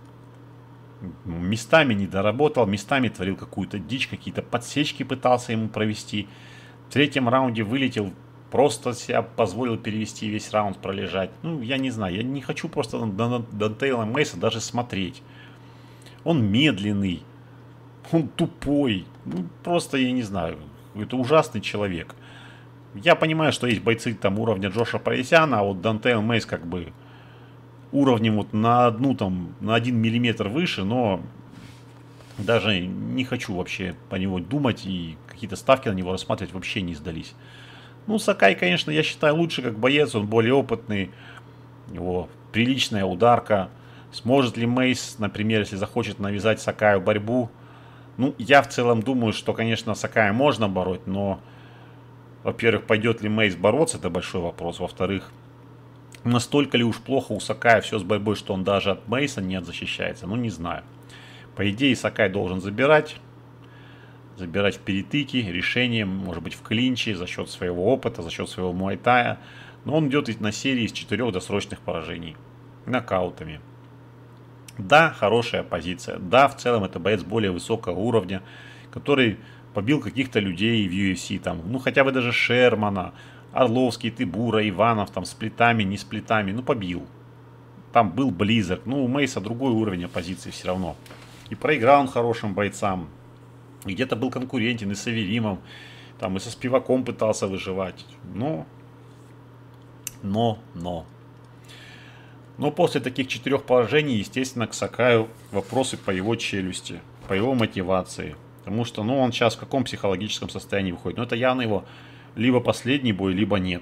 Местами не доработал, местами творил какую-то дичь, какие-то подсечки пытался ему провести. В третьем раунде вылетел, просто себя позволил перевести, весь раунд пролежать. Ну, я не знаю, я не хочу просто на Дантейла Мейса даже смотреть. Он медленный, он тупой, ну, просто я не знаю, это ужасный человек. Я понимаю, что есть бойцы там уровня Джоша Парисяна, а вот Дантейл Мейс как бы уровнем вот на одну там, на один миллиметр выше, но даже не хочу вообще по него думать, и какие-то ставки на него рассматривать вообще не сдались. Ну, Сакай, конечно, я считаю лучше как боец, он более опытный, у него приличная ударка. Сможет ли Мейс, например, если захочет навязать Сакаю борьбу? Ну, я в целом думаю, что, конечно, Сакая можно бороть, но, во-первых, пойдет ли Мейс бороться, это большой вопрос. Во-вторых, Настолько ли уж плохо у Сакая все с борьбой, что он даже от Мейса нет защищается? Ну, не знаю. По идее, Сакай должен забирать. Забирать в перетыки, решением, может быть, в клинче, за счет своего опыта, за счет своего муайтая. Но он идет на серии из четырех досрочных поражений. Нокаутами. Да, хорошая позиция. Да, в целом это боец более высокого уровня, который побил каких-то людей в ю эф си. Там, ну, хотя бы даже Шермана, Орловский, Тыбура, Иванов, там, с плитами, не с плитами. Ну, побил. Там был Близзард. Ну, у Мейса другой уровень оппозиции все равно. И проиграл он хорошим бойцам. Где-то был конкурентен и с Аверимом. Там и со Спиваком пытался выживать. Но, но, но. Но после таких четырех поражений, естественно, к Сакаю вопросы по его челюсти, по его мотивации. Потому что, ну, он сейчас в каком психологическом состоянии выходит. Ну, это явно его либо последний бой, либо нет.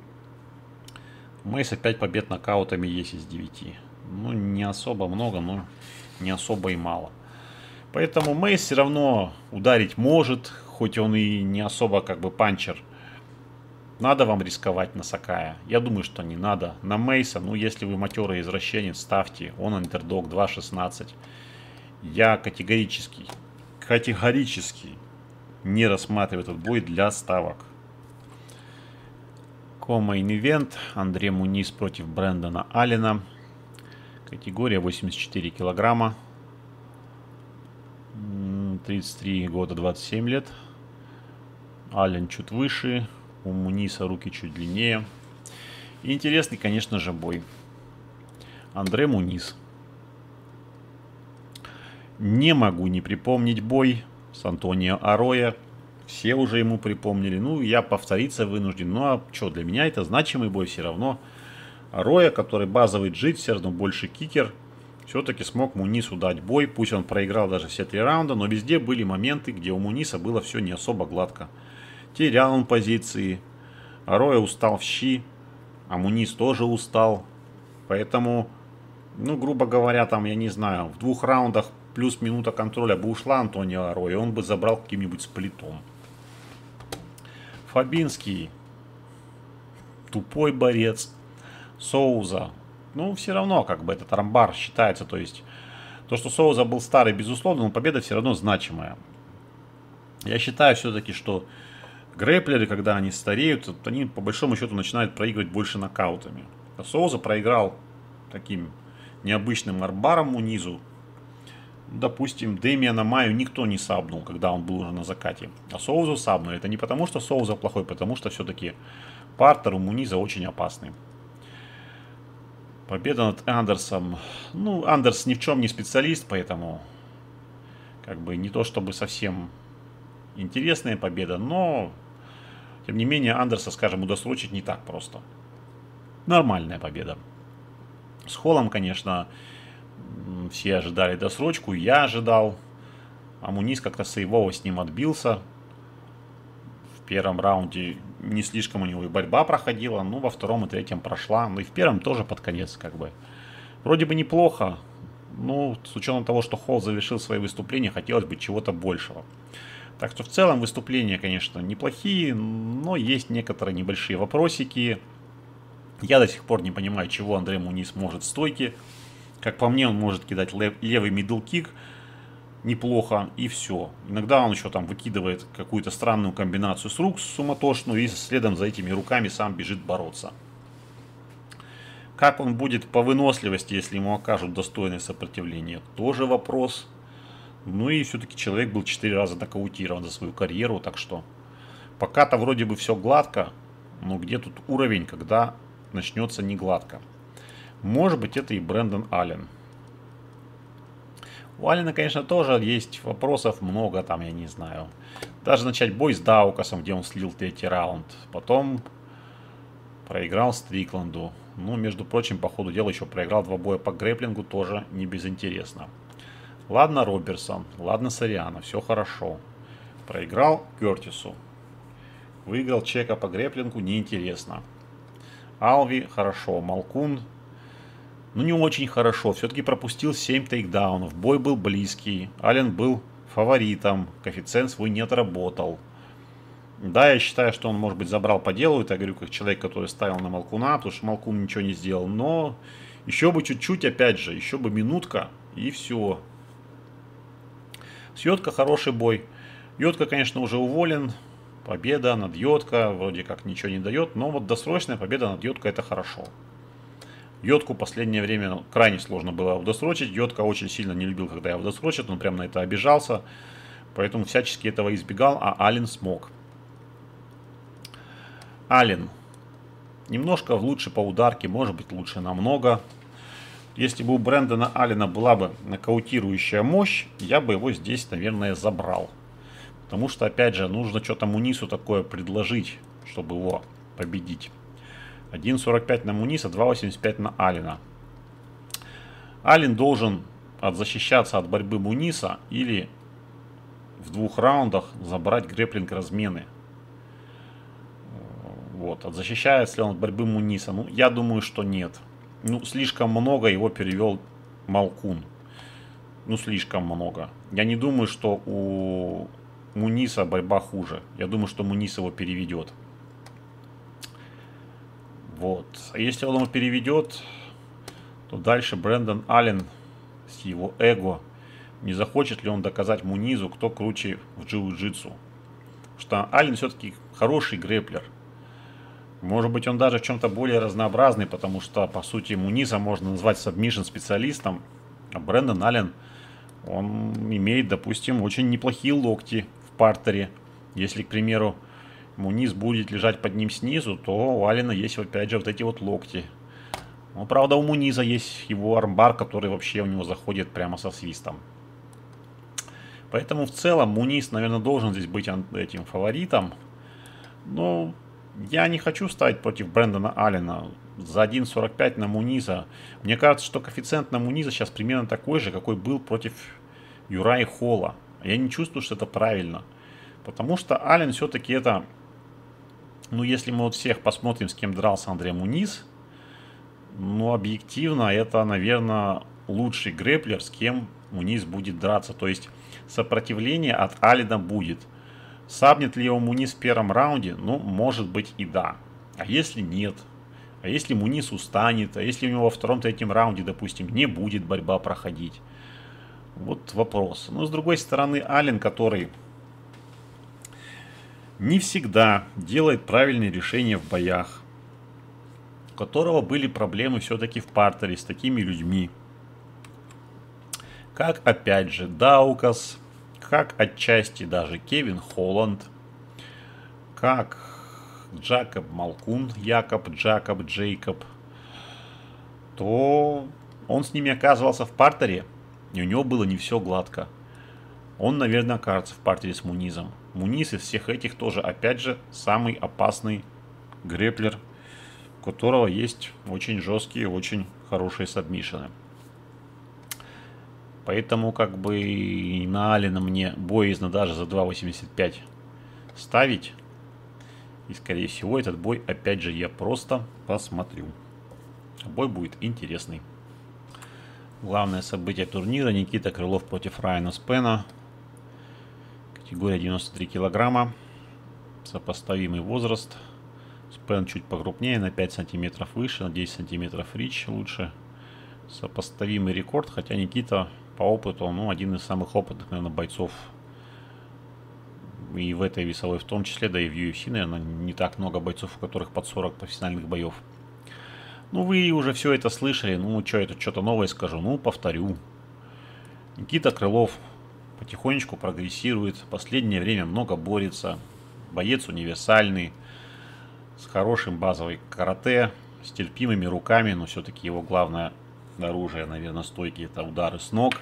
У Мейса пять побед нокаутами есть из девяти. Ну, не особо много, но не особо и мало. Поэтому Мейс все равно ударить может, хоть он и не особо как бы панчер. Надо вам рисковать на Сакая? Я думаю, что не надо. На Мейса, ну если вы матерый извращенец, ставьте. Он андердог два шестнадцать. Я категорически, категорически не рассматриваю этот бой для ставок. Ко-мейн ивент. Андре Мунис против Брэндона Аллена. Категория восемьдесят четыре килограмма. тридцать три года, двадцать семь лет. Аллен чуть выше. У Муниса руки чуть длиннее. И интересный, конечно же, бой. Андре Мунис. Не могу не припомнить бой с Антонио Ароя. Все уже ему припомнили. Ну, я повториться вынужден. Ну, а что, для меня это значимый бой все равно. Ароя, который базовый джит, все равно больше кикер, все-таки смог Мунису дать бой. Пусть он проиграл даже все три раунда, но везде были моменты, где у Муниса было все не особо гладко. Терял он позиции. Ароя устал в щи. А Мунис тоже устал. Поэтому, ну, грубо говоря, там, я не знаю, в двух раундах плюс минута контроля бы ушла Антонио Ароя, он бы забрал каким-нибудь сплитом. Фабинский. Тупой борец. Соуза. Ну, все равно, как бы, этот рамбар считается, то есть, то, что Соуза был старый, безусловно, но победа все равно значимая. Я считаю все-таки, что грэплеры, когда они стареют, они по большому счету начинают проигрывать больше нокаутами. А Соуза проиграл таким необычным армбаром Мунизу. Допустим, Дэмиана Майю никто не сабнул, когда он был уже на закате. А Соузу сабнули. Это не потому, что Соуза плохой, потому что все-таки партер у Муниза очень опасный. Победа над Андерсом. Ну, Андерс ни в чем не специалист, поэтому как бы не то чтобы совсем интересная победа, но тем не менее Андерса, скажем, удосрочить не так просто. Нормальная победа. С Холлом, конечно, все ожидали досрочку, я ожидал. А Мунис как-то сейвово с ним отбился. В первом раунде не слишком у него и борьба проходила, ну во втором и третьем прошла. Ну и в первом тоже под конец как бы. Вроде бы неплохо. Ну, с учетом того, что Холл завершил свои выступления, хотелось бы чего-то большего. Так что в целом выступления, конечно, неплохие, но есть некоторые небольшие вопросики. Я до сих пор не понимаю, чего Андре Мунис может в стойке. Как по мне, он может кидать лев, левый мидл-кик неплохо, и все. Иногда он еще там выкидывает какую-то странную комбинацию с рук суматошную, и следом за этими руками сам бежит бороться. Как он будет по выносливости, если ему окажут достойное сопротивление, тоже вопрос. Ну и все-таки человек был четыре раза нокаутирован за свою карьеру, так что пока-то вроде бы все гладко, но где тут уровень, когда начнется не гладко? Может быть, это и Брэндон Аллен. У Аллена, конечно, тоже есть вопросов много, там, я не знаю. Даже начать бой с Даукасом, где он слил третий раунд. Потом проиграл Стрикланду. Ну, между прочим, по ходу дела еще проиграл два боя по грэплингу, тоже не безинтересно. Ладно, Роберсон, ладно, Сариана, все хорошо. Проиграл Кертису. Выиграл Чека по грэплингу, неинтересно. Алви, хорошо. Малкун, ну не очень хорошо. Все-таки пропустил семь тейкдаунов. Бой был близкий. Аллен был фаворитом. Коэффициент свой не отработал. Да, я считаю, что он, может быть, забрал по делу. Это я говорю, как человек, который ставил на Малкуна, потому что Малкун ничего не сделал. Но еще бы чуть-чуть, опять же, еще бы минутка, и все. С Йотко хороший бой. Йотко, конечно, уже уволен. Победа над Йотко вроде как ничего не дает. Но вот досрочная победа над Йотко — это хорошо. Йотку в последнее время ну, крайне сложно было досрочить. Йотко очень сильно не любил, когда его досрочат. Он прям на это обижался. Поэтому всячески этого избегал, а Ален смог. Ален немножко лучше по ударке, может быть лучше намного. Если бы у Брэндона Аллена была бы нокаутирующая мощь, я бы его здесь, наверное, забрал. Потому что, опять же, нужно что-то Мунису такое предложить, чтобы его победить. один сорок пять на Муниса, два восемьдесят пять на Аллена. Аллен должен отзащищаться от борьбы Муниса или в двух раундах забрать грэпплинг размены. Вот, отзащищается ли он от борьбы Муниса? Ну, я думаю, что нет. Ну, слишком много его перевел Малкун. Ну, слишком много. Я не думаю, что у Муниса борьба хуже. Я думаю, что Мунис его переведет. Вот. А если он его переведет, то дальше Брэндон Аллен с его эго, не захочет ли он доказать Мунизу, кто круче в джиу-джитсу. Потому что Аллен все-таки хороший грэплер. Может быть, он даже в чем-то более разнообразный, потому что, по сути, Муниза можно назвать сабмишн специалистом, а Брэндон Аллен, он имеет, допустим, очень неплохие локти в партере. Если, к примеру, Муниз будет лежать под ним снизу, то у Аллена есть, опять же, вот эти вот локти. Ну, правда, у Муниза есть его армбар, который вообще у него заходит прямо со свистом. Поэтому, в целом, Муниз, наверное, должен здесь быть этим фаворитом. Но я не хочу ставить против Брэндона Аллена за один сорок пять на Муниза. Мне кажется, что коэффициент на Муниза сейчас примерно такой же, какой был против Юрая Холла. Я не чувствую, что это правильно. Потому что Аллен все-таки это... Ну, если мы вот всех посмотрим, с кем дрался Андре Муниз, ну, объективно, это, наверное, лучший грэплер, с кем Муниз будет драться. То есть, сопротивление от Аллена будет. Сабнет ли его Муниз в первом раунде? Ну, может быть и да. А если нет? А если Муниз устанет? А если у него во втором-третьем раунде, допустим, не будет борьба проходить? Вот вопрос. Но с другой стороны, Аллен, который не всегда делает правильные решения в боях, у которого были проблемы все-таки в партере с такими людьми, как, опять же, Даукас, как отчасти даже Кевин Холланд, как Джакоб Малкун, Якоб, Джакоб, Джейкоб, то он с ними оказывался в партере, и у него было не все гладко. Он, наверное, окажется в партере с Мунизом. Муниз из всех этих тоже, опять же, самый опасный грэплер, у которого есть очень жесткие, очень хорошие сабмишены. Поэтому, как бы, на Аллена мне боязно даже за два восемьдесят пять ставить. И, скорее всего, этот бой, опять же, я просто посмотрю. Бой будет интересный. Главное событие турнира: Никита Крылов против Райана Спена. Категория девяносто три килограмма. Сопоставимый возраст. Спен чуть покрупнее, на пять сантиметров выше, на десять сантиметров рич лучше. Сопоставимый рекорд, хотя Никита по опыту, ну, один из самых опытных, наверное, бойцов. И в этой весовой в том числе, да и в ю эф си, наверное, не так много бойцов, у которых под сорок профессиональных боев. Ну, вы уже все это слышали. Ну, что, это что-то новое скажу? Ну, повторю. Никита Крылов потихонечку прогрессирует. В последнее время много борется. Боец универсальный. С хорошим базовой карате. С терпимыми руками. Но все-таки его главное оружие, наверное, стойки — это удары с ног.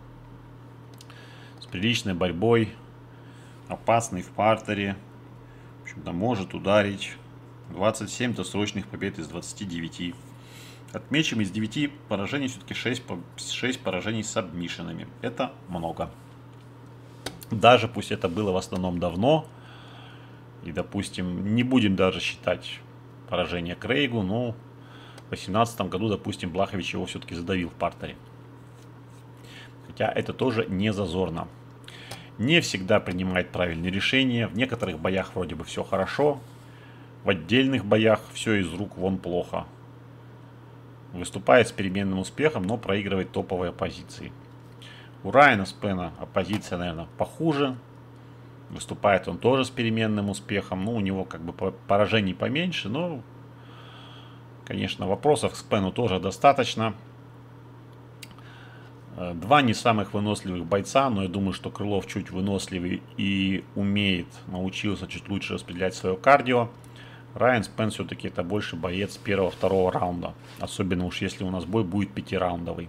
С приличной борьбой. Опасный в партере. В общем-то, может ударить. двадцать семь досрочных побед из двадцати девяти. Отмечим, из девяти поражений все-таки шесть, шесть поражений с сабмишенами. Это много. Даже пусть это было в основном давно. И, допустим, не будем даже считать поражение Крейгу, но в две тысячи восемнадцатом году, допустим, Блахович его все-таки задавил в партере. Хотя это тоже не зазорно. Не всегда принимает правильные решения. В некоторых боях вроде бы все хорошо. В отдельных боях все из рук вон плохо. Выступает с переменным успехом, но проигрывает топовые позиции. У Райана Спена оппозиция, наверное, похуже. Выступает он тоже с переменным успехом. Ну, у него как бы поражений поменьше, но, конечно, вопросов к Спену тоже достаточно. Два не самых выносливых бойца, но я думаю, что Крылов чуть выносливый и умеет, научился чуть лучше распределять свое кардио. Райан Спен все-таки это больше боец первого-второго раунда. Особенно уж если у нас бой будет пятираундовый.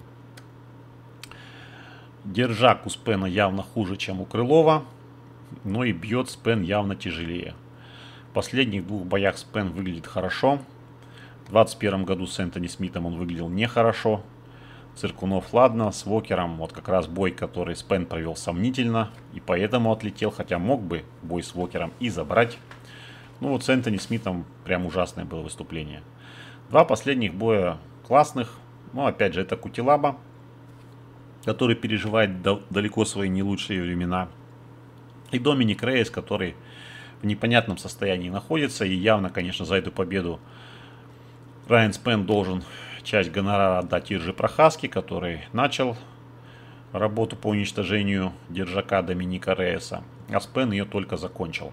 Держак у Спена явно хуже, чем у Крылова. Но и бьет Спен явно тяжелее. В последних двух боях Спен выглядит хорошо. В двадцать первом году с Энтони Смитом он выглядел нехорошо. Циркунов ладно, с Вокером вот как раз бой, который Спен провел сомнительно. И поэтому отлетел, хотя мог бы бой с Вокером и забрать. Ну вот с Энтони Смитом прям ужасное было выступление. Два последних боя классных. Но опять же это Кутилаба, который переживает далеко свои не лучшие времена. И Доминик Рейс, который в непонятном состоянии находится. И явно, конечно, за эту победу Райан Спен должен часть гонорара отдать Иржи Прохаске, который начал работу по уничтожению держака Доминика Рейса. А Спен ее только закончил.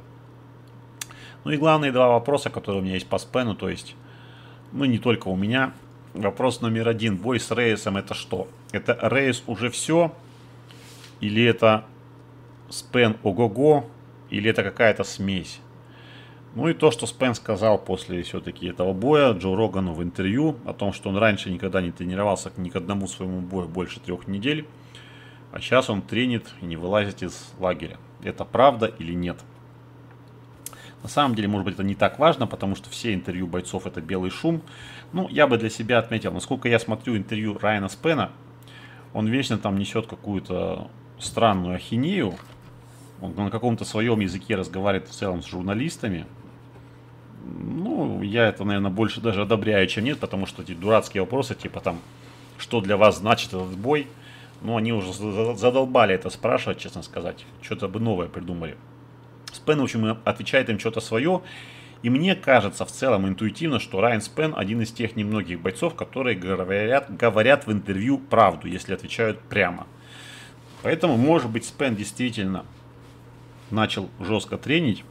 Ну и главные два вопроса, которые у меня есть по Спену, то есть, ну не только у меня. Вопрос номер один. Бой с Рейсом это что? Это Рейс уже все? Или это Спен ого-го? Или это какая-то смесь? Ну и то, что Спен сказал после все-таки этого боя Джо Рогану в интервью, о том, что он раньше никогда не тренировался ни к одному своему бою больше трех недель, а сейчас он тренит и не вылазит из лагеря. Это правда или нет? На самом деле, может быть, это не так важно, потому что все интервью бойцов это белый шум. Ну, я бы для себя отметил, насколько я смотрю интервью Райана Спена, он вечно там несет какую-то странную ахинею. Он на каком-то своем языке разговаривает в целом с журналистами. Ну, я это, наверное, больше даже одобряю, чем нет, потому что эти дурацкие вопросы, типа там, что для вас значит этот бой, ну, они уже задолбали это спрашивать, честно сказать. Что-то бы новое придумали. Спен, в общем, отвечает им что-то свое. И мне кажется в целом интуитивно, что Райан Спен один из тех немногих бойцов, которые говорят, говорят в интервью правду, если отвечают прямо. Поэтому, может быть, Спен действительно начал жестко тренить.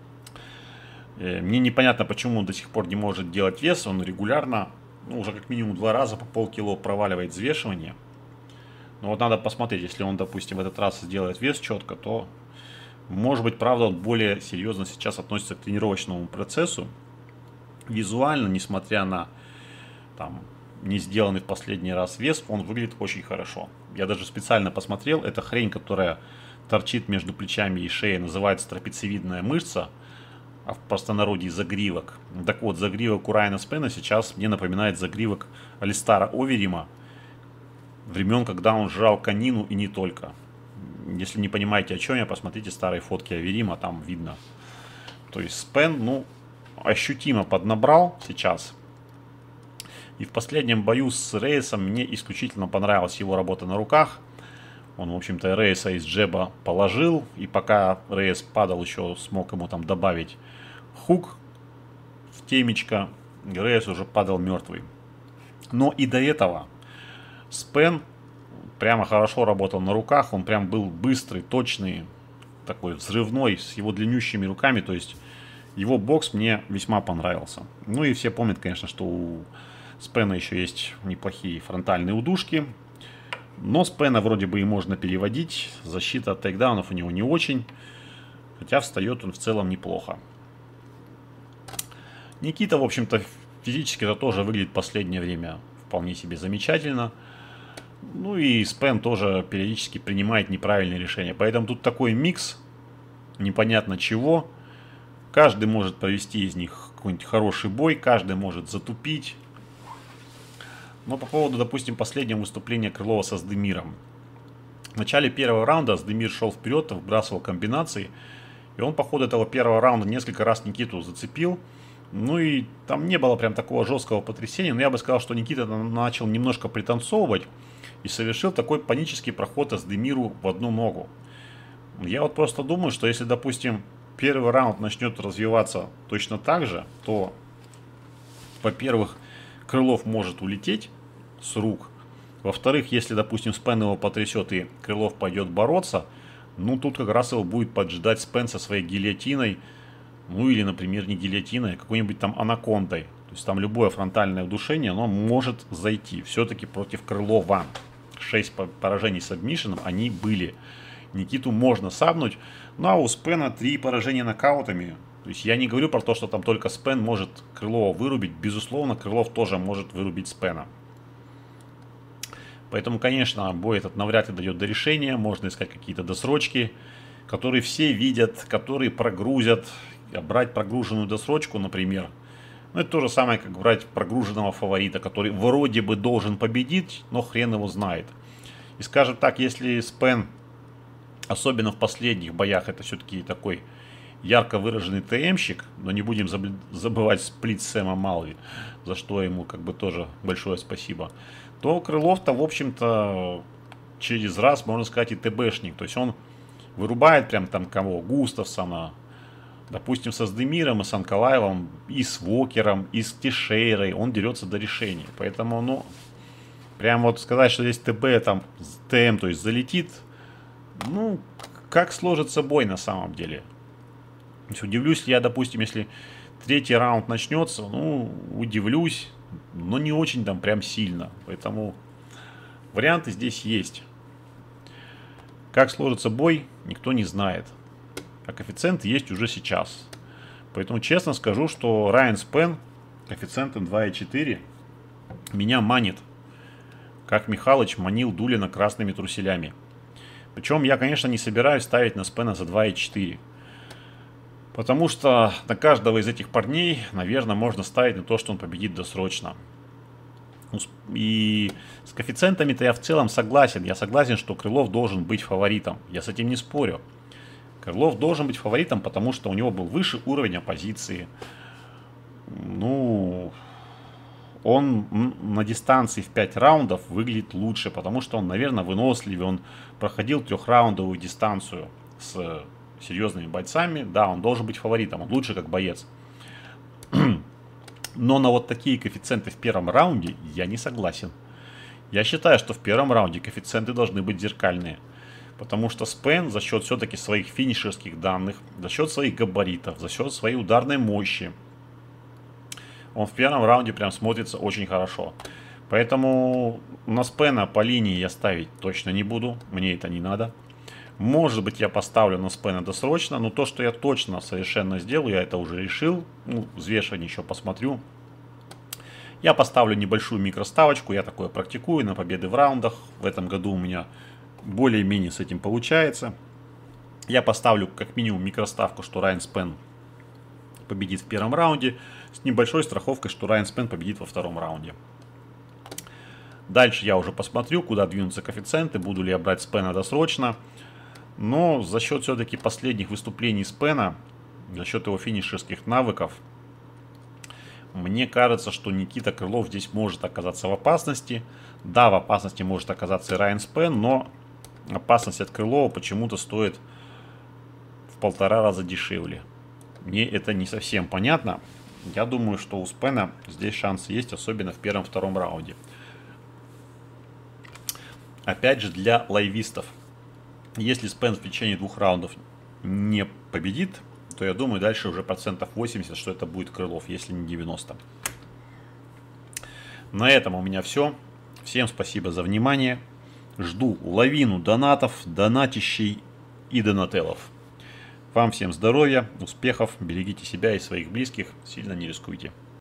Мне непонятно, почему он до сих пор не может делать вес. Он регулярно, ну, уже как минимум два раза по полкило проваливает взвешивание. Но вот надо посмотреть, если он, допустим, в этот раз сделает вес четко, то, может быть, правда, он более серьезно сейчас относится к тренировочному процессу. Визуально, несмотря на там, не сделанный в последний раз вес, он выглядит очень хорошо. Я даже специально посмотрел, это хрень, которая торчит между плечами и шеей, называется трапециевидная мышца, а в простонародье загривок. Так вот, загривок у Райана Спена сейчас мне напоминает загривок Алистара Оверима, времен, когда он жрал конину и не только. Если не понимаете, о чем я, посмотрите старые фотки Оверима, там видно. То есть Спен, ну, ощутимо поднабрал сейчас. И в последнем бою с Рейсом мне исключительно понравилась его работа на руках. Он, в общем-то, Рейса из джеба положил. И пока Рейс падал, еще смог ему там добавить хук в темечко. Рейс уже падал мертвый. Но и до этого Спен прямо хорошо работал на руках. Он прям был быстрый, точный, такой взрывной, с его длиннющими руками. То есть его бокс мне весьма понравился. Ну и все помнят, конечно, что у Спена еще есть неплохие фронтальные удушки. Но Спена вроде бы и можно переводить. Защита от тейкдаунов у него не очень. Хотя встает он в целом неплохо. Никита, в общем-то, физически-то тоже выглядит в последнее время вполне себе замечательно. Ну и Спен тоже периодически принимает неправильные решения. Поэтому тут такой микс непонятно чего. Каждый может провести из них какой-нибудь хороший бой. Каждый может затупить. Но по поводу, допустим, последнего выступления Крылова со Сдемиром. В начале первого раунда Сдемир шел вперед, вбрасывал комбинации. И он по ходу этого первого раунда несколько раз Никиту зацепил. Ну и там не было прям такого жесткого потрясения. Но я бы сказал, что Никита начал немножко пританцовывать. И совершил такой панический проход Сдемиру в одну ногу. Я вот просто думаю, что если, допустим, первый раунд начнет развиваться точно так же, то, во-первых, Крылов может улететь с рук. Во-вторых, если, допустим, Спен его потрясет и Крылов пойдет бороться, ну, тут как раз его будет поджидать Спен со своей гильотиной. Ну, или, например, не гильотиной, а какой-нибудь там анакондой. То есть там любое фронтальное удушение, оно может зайти. Все-таки против Крылова шесть поражений с сабмишеном они были. Никиту можно сабнуть. Ну, а у Спена три поражения нокаутами. То есть я не говорю про то, что там только Спен может Крылова вырубить. Безусловно, Крылов тоже может вырубить Спена. Поэтому, конечно, бой этот навряд ли дойдет до решения. Можно искать какие-то досрочки, которые все видят, которые прогрузят. Брать прогруженную досрочку, например, ну, это то же самое, как брать прогруженного фаворита, который вроде бы должен победить, но хрен его знает. И скажем так, если Спен, особенно в последних боях, это все-таки такой ярко выраженный ТМщик, но не будем забывать сплит Сэма Малви, за что ему как бы тоже большое спасибо, то Крылов-то, в общем-то, через раз, можно сказать, и ТБшник. То есть он вырубает прям там кого? Густавсона, допустим, со Сдемиром и с Анкалаевым, и с Вокером, и с Тишейрой. Он дерется до решения. Поэтому, ну, прям вот сказать, что здесь ТБ, там, ТМ, то есть залетит, ну, как сложится бой на самом деле. То есть удивлюсь я, допустим, если третий раунд начнется, ну, удивлюсь, но не очень там прям сильно. Поэтому варианты здесь есть. Как сложится бой, никто не знает. А коэффициент есть уже сейчас. Поэтому честно скажу, что Райан Спен коэффициентом два и четыре меня манит. Как Михалыч манил Дулина красными труселями. Причем я, конечно, не собираюсь ставить на Спена за два и четыре. Потому что на каждого из этих парней, наверное, можно ставить на то, что он победит досрочно. И с коэффициентами-то я в целом согласен. Я согласен, что Крылов должен быть фаворитом. Я с этим не спорю. Крылов должен быть фаворитом, потому что у него был выше уровень оппозиции. Ну, он на дистанции в пять раундов выглядит лучше, потому что он, наверное, выносливее. Он проходил трехраундовую дистанцию с серьезными бойцами. Да, он должен быть фаворитом, он лучше как боец. Но на вот такие коэффициенты в первом раунде я не согласен. Я считаю, что в первом раунде коэффициенты должны быть зеркальные. Потому что Спен за счет все-таки своих финишерских данных, за счет своих габаритов, за счет своей ударной мощи, он в первом раунде прям смотрится очень хорошо. Поэтому на Спена по линии я ставить точно не буду. Мне это не надо. Может быть, я поставлю на Спена досрочно. Но то, что я точно совершенно сделаю, я это уже решил. Ну, взвешивание еще посмотрю. Я поставлю небольшую микроставочку. Я такое практикую на победы в раундах. В этом году у меня более-менее с этим получается. Я поставлю как минимум микроставку, что Райан Спен победит в первом раунде. С небольшой страховкой, что Райан Спен победит во втором раунде. Дальше я уже посмотрю, куда двинутся коэффициенты. Буду ли я брать Спена досрочно. Но за счет все-таки последних выступлений Спена, за счет его финишерских навыков, мне кажется, что Никита Крылов здесь может оказаться в опасности. Да, в опасности может оказаться и Райан Спен, но опасность от Крылова почему-то стоит в полтора раза дешевле. Мне это не совсем понятно. Я думаю, что у Спена здесь шансы есть, особенно в первом-втором раунде. Опять же, для лайвистов. Если Спен в течение двух раундов не победит, то я думаю, дальше уже процентов восемьдесят, что это будет Крылов, если не девяносто. На этом у меня все. Всем спасибо за внимание. Жду лавину донатов, донатищей и донателлов. Вам всем здоровья, успехов, берегите себя и своих близких, сильно не рискуйте.